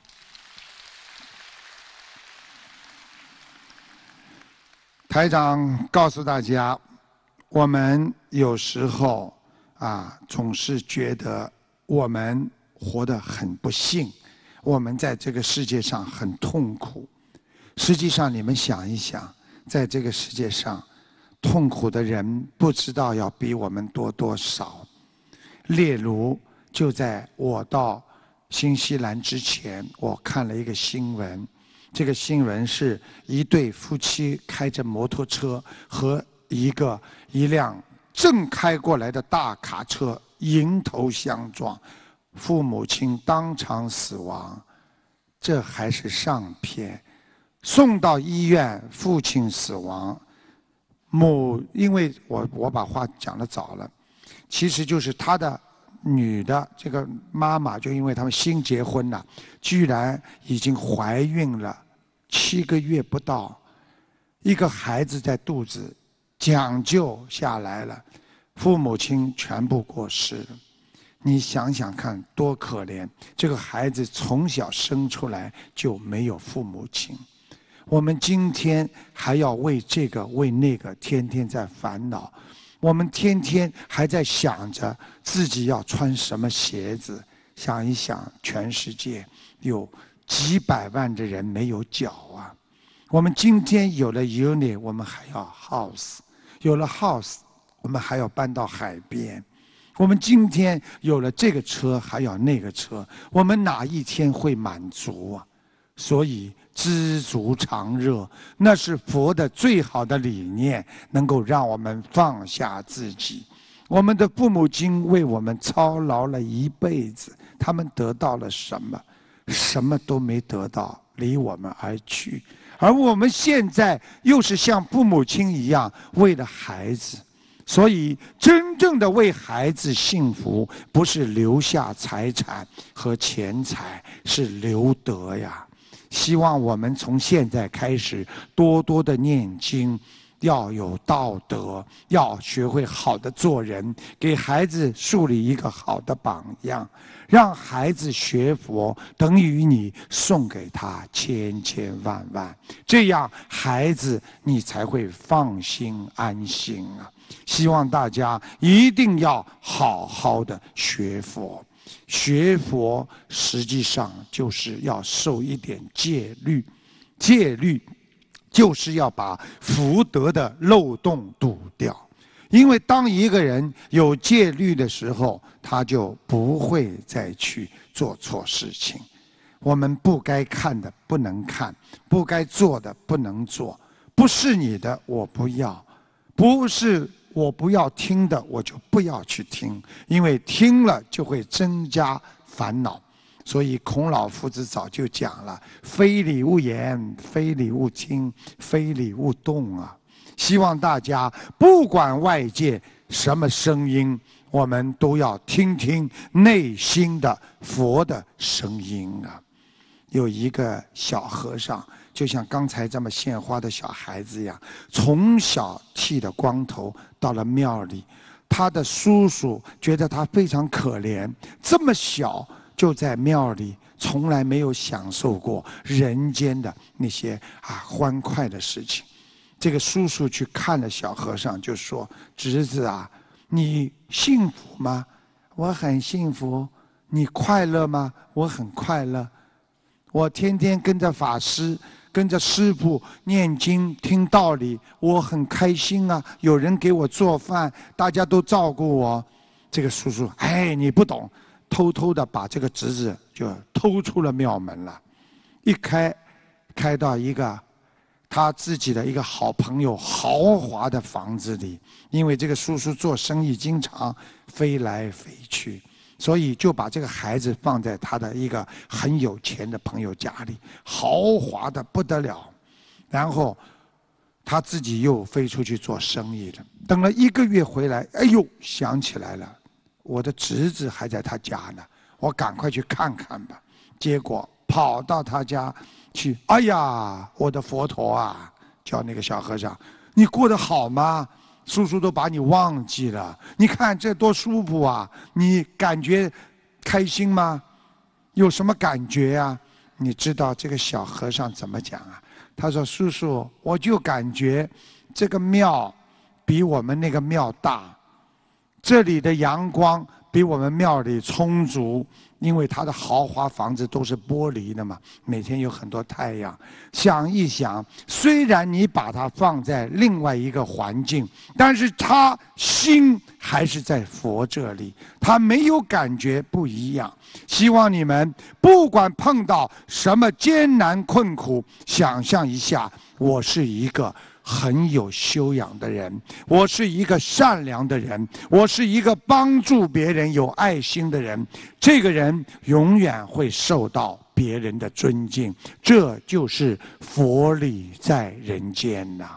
Speaker 2: 台长告诉大家，我们有时候啊，总是觉得我们活得很不幸，我们在这个世界上很痛苦。实际上你们想一想，在这个世界上痛苦的人不知道要比我们多多少。例如就在我到新西兰之前，我看了一个新闻，这个新闻是一对夫妻开着摩托车和一个一辆正开过来的大卡车迎头相撞，父母亲当场死亡。这还是上片，送到医院，父亲死亡，母因为我我把话讲得早了，其实就是他的女的这个妈妈，就因为他们新结婚了，居然已经怀孕了七个月不到，一个孩子在肚子抢救下来了，父母亲全部过世了。你想想看，多可怜！这个孩子从小生出来就没有父母亲。我们今天还要为这个为那个天天在烦恼，我们天天还在想着自己要穿什么鞋子。想一想，全世界有几百万的人没有脚啊！我们今天有了 unit， 我们还要 house， 有了 house， 我们还要搬到海边。 我们今天有了这个车，还有那个车，我们哪一天会满足啊？所以知足常乐，那是佛的最好的理念，能够让我们放下自己。我们的父母亲为我们操劳了一辈子，他们得到了什么？什么都没得到，离我们而去。而我们现在又是像父母亲一样，为了孩子。所以，真正的为孩子幸福，不是留下财产和钱财，是留德呀。希望我们从现在开始，多多的念经，要有道德，要学会好的做人，给孩子树立一个好的榜样，让孩子学佛，等于你送给他千千万万，这样孩子你才会放心安心啊。希望大家一定要好好的学佛，学佛实际上就是要受一点戒律，戒律就是要把福德的漏洞堵掉。因为当一个人有戒律的时候，他就不会再去做错事情。我们不该看的不能看，不该做的不能做，不是你的我不要，不是我不要听的，我就不要去听，因为听了就会增加烦恼。所以孔老夫子早就讲了：非礼勿言，非礼勿听，非礼勿动啊！希望大家不管外界什么声音，我们都要听听内心的佛的声音啊！有一个小和尚，就像刚才这么献花的小孩子一样，从小剃的光头，到了庙里，他的叔叔觉得他非常可怜，这么小就在庙里，从来没有享受过人间的那些啊欢快的事情。这个叔叔去看了小和尚，就说：“侄子啊，你幸福吗？我很幸福。你快乐吗？我很快乐。我天天跟着法师，跟着师父念经听道理，我很开心啊！有人给我做饭，大家都照顾我。”这个叔叔，哎，你不懂，偷偷的把这个侄子就偷出了庙门了，一开，开到一个他自己的一个好朋友豪华的房子里。因为这个叔叔做生意经常飞来飞去，所以就把这个孩子放在他的一个很有钱的朋友家里，豪华的不得了。然后他自己又飞出去做生意了。等了一个月回来，哎呦，想起来了，我的侄子还在他家呢，我赶快去看看吧。结果跑到他家去，哎呀，我的佛陀啊，叫那个小和尚，你过得好吗？叔叔都把你忘记了，你看这多舒服啊！你感觉开心吗？有什么感觉呀？你知道这个小和尚怎么讲啊？他说：“叔叔，我就感觉这个庙比我们那个庙大，这里的阳光比我们庙里充足，因为他的豪华房子都是玻璃的嘛，每天有很多太阳。想一想，虽然你把它放在另外一个环境，但是他心还是在佛这里，他没有感觉不一样。希望你们不管碰到什么艰难困苦，想象一下，我是一个很有修养的人，我是一个善良的人，我是一个帮助别人有爱心的人，这个人永远会受到别人的尊敬，这就是佛理在人间呐。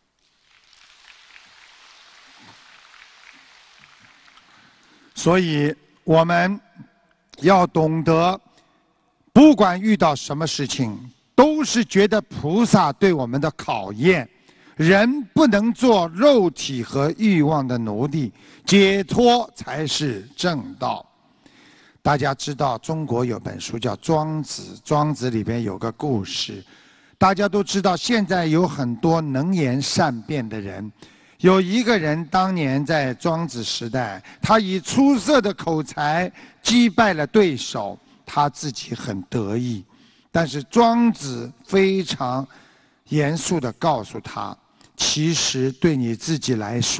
Speaker 2: 所以我们要懂得，不管遇到什么事情，都是觉得菩萨对我们的考验。人不能做肉体和欲望的奴隶，解脱才是正道。大家知道中国有本书叫《庄子》，庄子里边有个故事，大家都知道现在有很多能言善辩的人。有一个人当年在庄子时代，他以出色的口才击败了对手，他自己很得意。但是庄子非常严肃地告诉他，其实对你自己来说，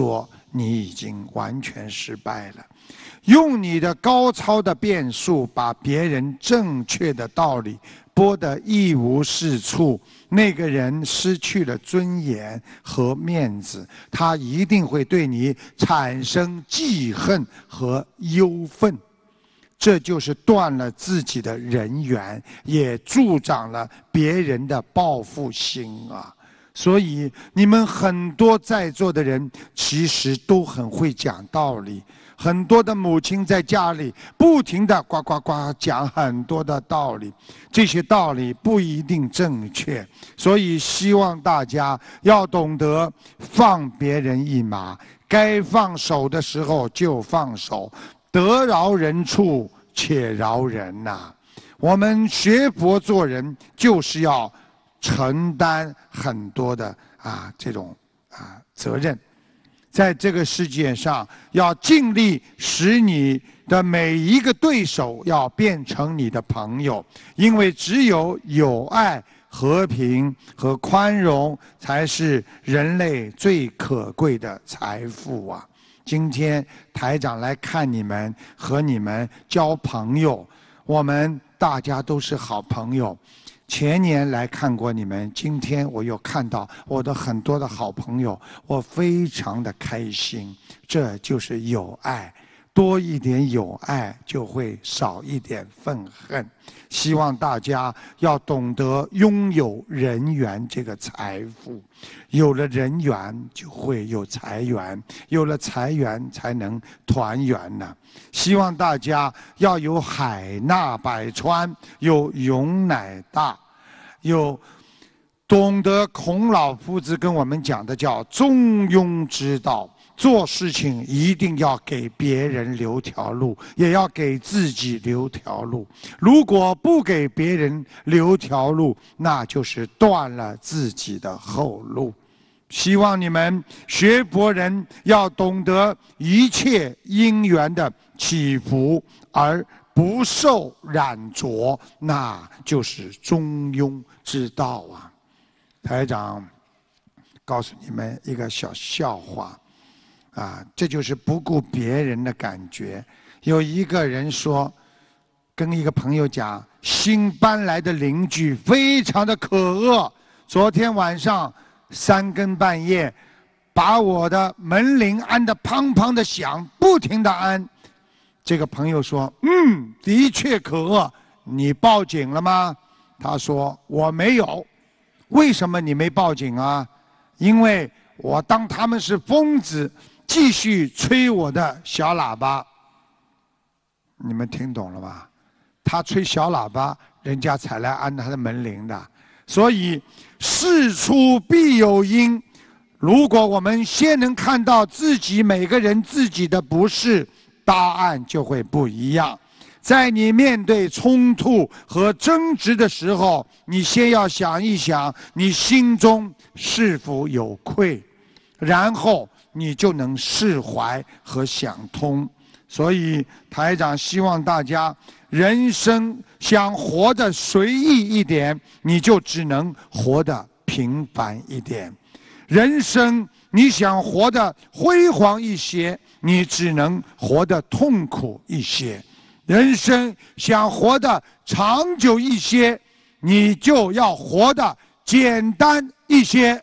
Speaker 2: 你已经完全失败了。用你的高超的辩术，把别人正确的道理播得一无是处，那个人失去了尊严和面子，他一定会对你产生记恨和忧愤。这就是断了自己的人缘，也助长了别人的报复心啊！所以你们很多在座的人其实都很会讲道理，很多的母亲在家里不停地呱呱呱讲很多的道理，这些道理不一定正确，所以希望大家要懂得放别人一马，该放手的时候就放手。得饶人处且饶人呐、啊！我们学佛做人就是要承担很多的啊这种啊责任，在这个世界上要尽力使你的每一个对手要变成你的朋友，因为只有友爱、和平和宽容才是人类最可贵的财富啊！今天台长来看你们，和你们交朋友，我们大家都是好朋友。前年来看过你们，今天我又看到我的很多的好朋友，我非常的开心。这就是友爱，多一点友爱就会少一点愤恨。希望大家要懂得拥有人缘这个财富，有了人缘就会有财源，有了财源才能团圆呢。希望大家要有海纳百川，有容乃大，有懂得孔老夫子跟我们讲的叫中庸之道。做事情一定要给别人留条路，也要给自己留条路。如果不给别人留条路，那就是断了自己的后路。希望你们学佛人要懂得一切因缘的起伏，而不受染着，那就是中庸之道啊！台长告诉你们一个小笑话。啊，这就是不顾别人的感觉。有一个人说，跟一个朋友讲，新搬来的邻居非常的可恶，昨天晚上三更半夜，把我的门铃按得砰砰的响，不停的按。这个朋友说，嗯，的确可恶，你报警了吗？他说，我没有。为什么你没报警啊？因为我当他们是疯子，继续吹我的小喇叭。你们听懂了吧？他吹小喇叭，人家才来按他的门铃的。所以事出必有因，如果我们先能看到自己每个人自己的不是，答案就会不一样。在你面对冲突和争执的时候，你先要想一想，你心中是否有愧，然后你就能释怀和想通。所以台长希望大家人生想活得随意一点，你就只能活得平凡一点；人生你想活得辉煌一些，你只能活得痛苦一些；人生想活得长久一些，你就要活得简单一些。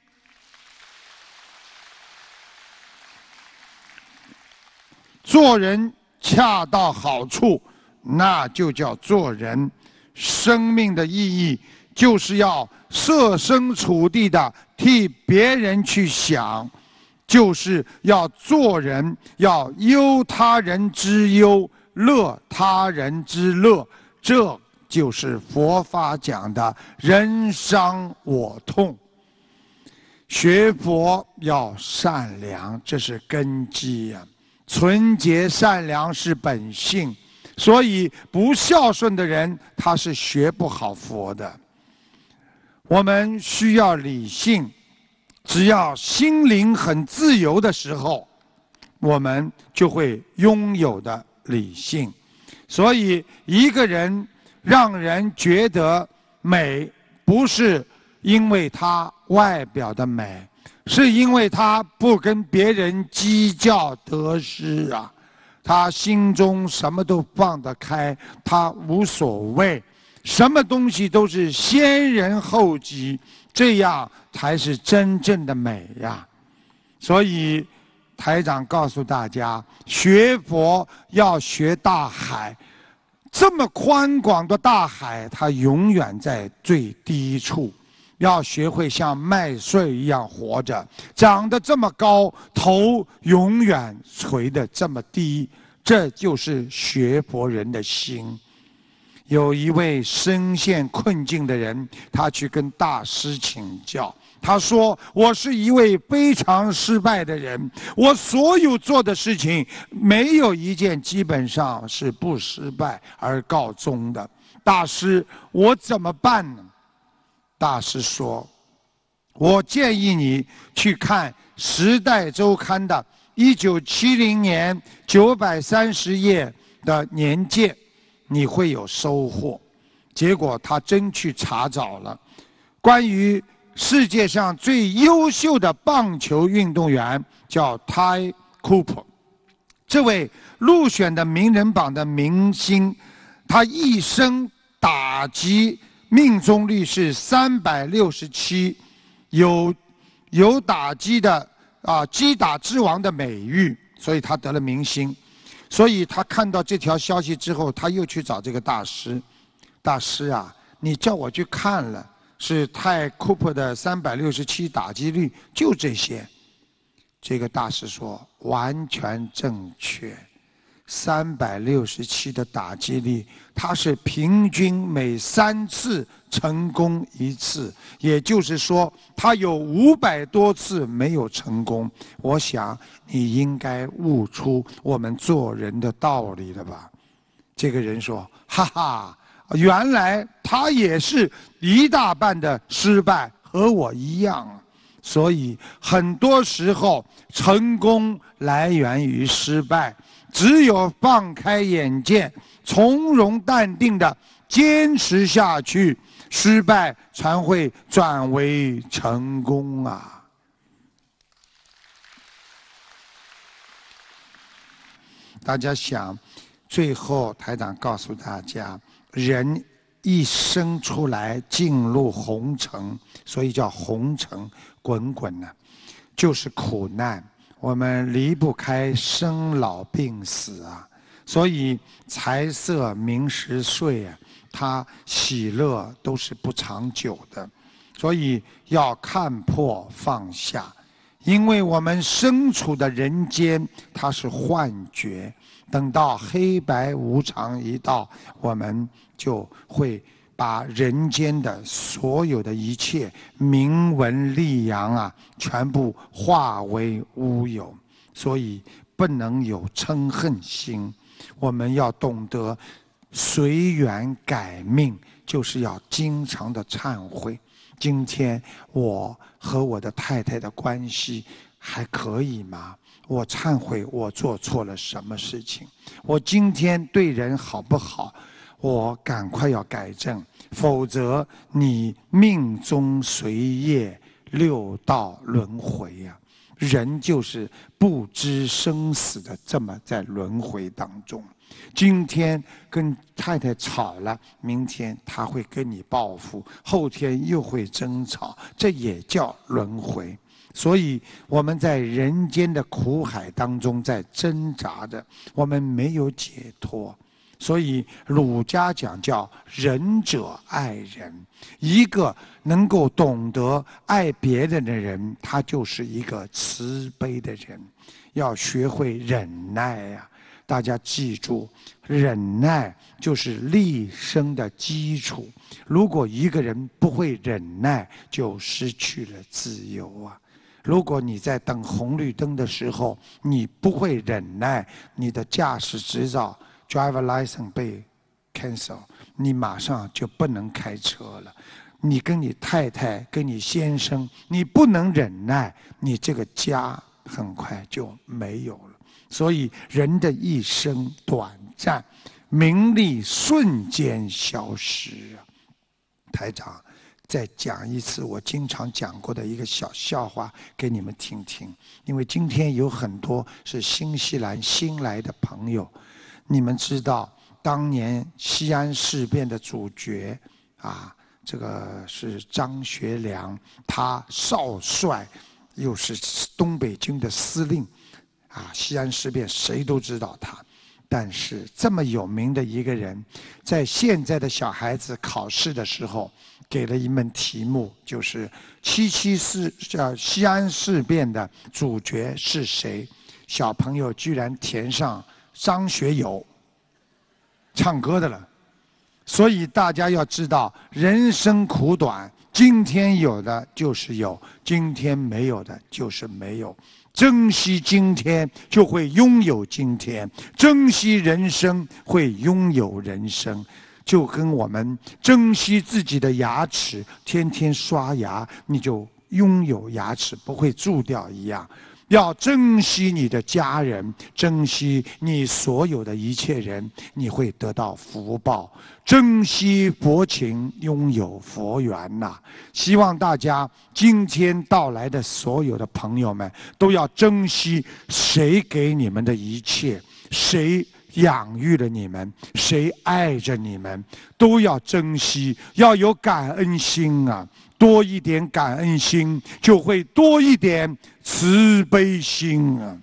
Speaker 2: 做人恰到好处，那就叫做人。生命的意义就是要设身处地的替别人去想，就是要做人，要忧他人之忧，乐他人之乐，这就是佛法讲的人伤我痛。学佛要善良，这是根基呀、啊。纯洁善良是本性，所以不孝顺的人他是学不好佛的。我们需要理性，只要心灵很自由的时候，我们就会拥有的理性。所以一个人让人觉得美，不是因为他外表的美， 是因为他不跟别人计较得失啊，他心中什么都放得开，他无所谓，什么东西都是先人后己，这样才是真正的美呀。所以台长告诉大家，学佛要学大海，这么宽广的大海，它永远在最低处。要学会像麦穗一样活着，长得这么高，头永远垂得这么低，这就是学佛人的心。有一位深陷困境的人，他去跟大师请教，他说：我是一位非常失败的人，我所有做的事情没有一件基本上是不失败而告终的，大师，我怎么办呢？大师说：我建议你去看《时代周刊》的一九七零年九百三十页的年鉴，你会有收获。结果他真去查找了关于世界上最优秀的棒球运动员，叫 Ty Cooper。这位入选的名人榜的明星，他一生打击命中率是三百六十七，有有打击的啊击打之王的美誉，所以他得了明星。所以他看到这条消息之后，他又去找这个大师，大师啊，你叫我去看了，是泰库珀的三百六十七打击率，就这些。这个大师说完全正确。三百六十七的打击率，它是平均每三次成功一次，也就是说，他有五百多次没有成功。我想你应该悟出我们做人的道理了吧？这个人说：“哈哈，原来他也是一大半的失败，和我一样啊。”所以很多时候，成功来源于失败。只有放开眼界，从容淡定的坚持下去，失败才会转为成功啊！大家想，最后台长告诉大家，人一生出来进入红尘，所以叫红尘滚滚呢、啊，就是苦难。我们离不开生老病死啊，所以财色名食睡啊，它喜乐都是不长久的，所以要看破放下。因为我们身处的人间，它是幻觉，等到黑白无常一到，我们就会把人间的所有的一切名闻利养啊，全部化为乌有。所以不能有嗔恨心，我们要懂得随缘改命，就是要经常的忏悔。今天我和我的太太的关系还可以吗？我忏悔我做错了什么事情？我今天对人好不好？我赶快要改正，否则你命中随业，六道轮回呀、啊！人就是不知生死的这么在轮回当中。今天跟太太吵了，明天他会跟你报复，后天又会争吵，这也叫轮回。所以我们在人间的苦海当中在挣扎着，我们没有解脱。所以儒家讲叫仁者爱人，一个能够懂得爱别人的人，他就是一个慈悲的人。要学会忍耐呀、啊！大家记住，忍耐就是立身的基础。如果一个人不会忍耐，就失去了自由啊！如果你在等红绿灯的时候，你不会忍耐，你的驾驶执照 driver license 被 cancel， 你马上就不能开车了。你跟你太太、跟你先生，你不能忍耐，你这个家很快就没有了。所以人的一生短暂，名利瞬间消失啊！台长再讲一次我经常讲过的一个小笑话给你们听听。因为今天有很多是新西兰新来的朋友，你们知道当年西安事变的主角啊，这个是张学良，他少帅，又是东北军的司令，啊，西安事变谁都知道他。但是这么有名的一个人，在现在的小孩子考试的时候，给了一门题目，就是七七事叫西安事变的主角是谁？小朋友居然填上张学友，唱歌的了。所以大家要知道，人生苦短，今天有的就是有，今天没有的就是没有。珍惜今天，就会拥有今天；珍惜人生，会拥有人生。就跟我们珍惜自己的牙齿，天天刷牙，你就拥有牙齿不会蛀掉一样。要珍惜你的家人，珍惜你所有的一切人，你会得到福报。珍惜佛情，拥有佛缘呐！希望大家今天到来的所有的朋友们，都要珍惜谁给你们的一切，谁养育了你们，谁爱着你们，都要珍惜，要有感恩心啊！多一点感恩心，就会多一点慈悲心啊！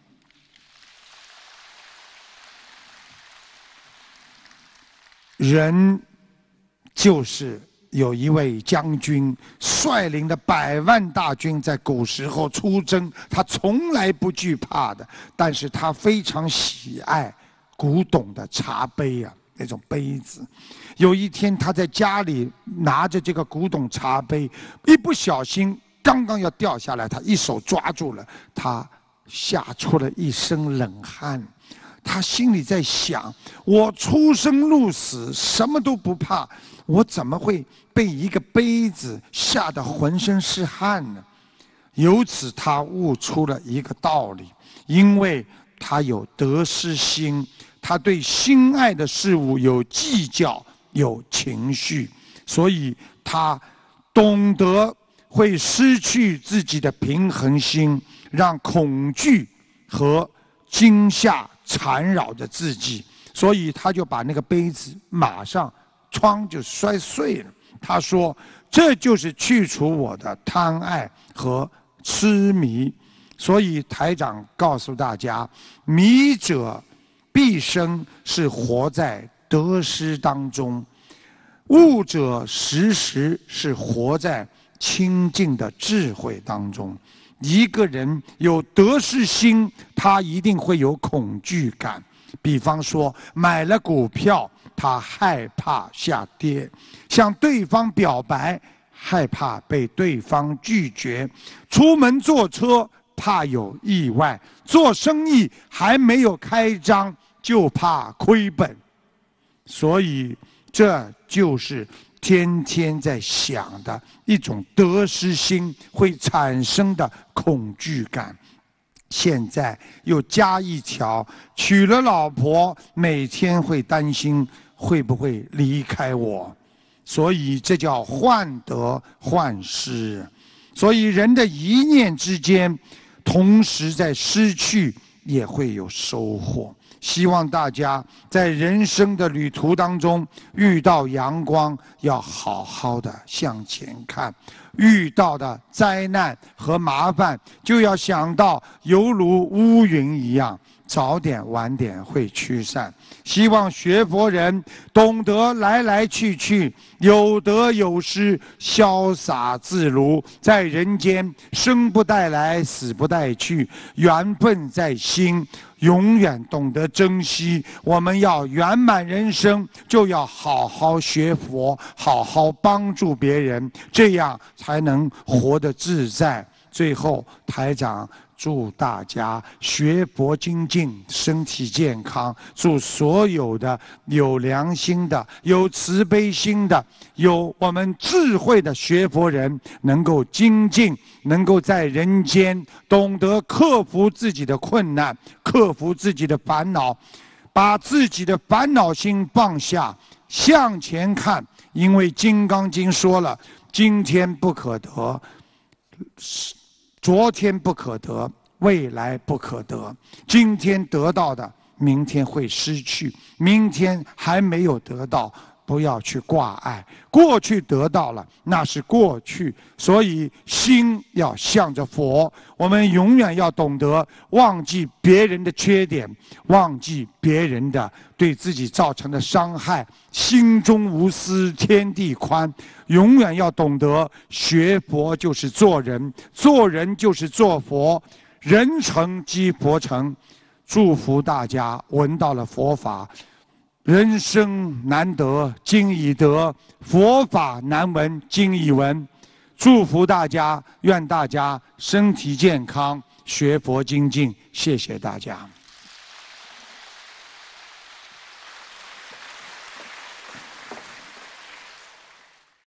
Speaker 2: 人就是有一位将军率领的百万大军在古时候出征，他从来不惧怕的，但是他非常喜爱古董的茶杯啊，那种杯子。有一天他在家里拿着这个古董茶杯，一不小心刚刚要掉下来，他一手抓住了，他吓出了一身冷汗。他心里在想，我出生入死什么都不怕，我怎么会被一个杯子吓得浑身是汗呢？由此他悟出了一个道理，因为他有得失心，他对心爱的事物有计较，有情绪，所以他懂得会失去自己的平衡心，让恐惧和惊吓缠绕着自己，所以他就把那个杯子马上哐就摔碎了。他说：“这就是去除我的贪爱和痴迷。”所以台长告诉大家，迷者毕生是活在得失当中，悟者时时是活在清净的智慧当中。一个人有得失心，他一定会有恐惧感。比方说，买了股票，他害怕下跌；向对方表白，害怕被对方拒绝；出门坐车，怕有意外；做生意还没有开张，就怕亏本。所以，这就是天天在想的一种得失心会产生的恐惧感。现在又加一条，娶了老婆，每天会担心会不会离开我，所以这叫患得患失。所以人的一念之间，同时在失去也会有收获。希望大家在人生的旅途当中遇到阳光，要好好的向前看；遇到的灾难和麻烦，就要想到犹如乌云一样，早点晚点会驱散。希望学佛人懂得来来去去，有得有失，潇洒自如，在人间生不带来，死不带去，缘分在心，永远懂得珍惜。我们要圆满人生，就要好好学佛，好好帮助别人，这样才能活得自在。最后，台长祝大家学佛精进，身体健康。祝所有的有良心的、有慈悲心的、有我们智慧的学佛人能够精进，能够在人间懂得克服自己的困难，克服自己的烦恼，把自己的烦恼心放下，向前看。因为《金刚经》说了， 今天不可得，昨天不可得，未来不可得。今天得到的，明天会失去；明天还没有得到，不要去挂碍。过去得到了，那是过去，所以心要向着佛。我们永远要懂得忘记别人的缺点，忘记别人的对自己造成的伤害，心中无私，天地宽。永远要懂得学佛就是做人，做人就是做佛，人成即佛成。祝福大家闻到了佛法，人生难得今已得，佛法难闻今已闻。祝福大家，愿大家身体健康，学佛精进。谢谢大家。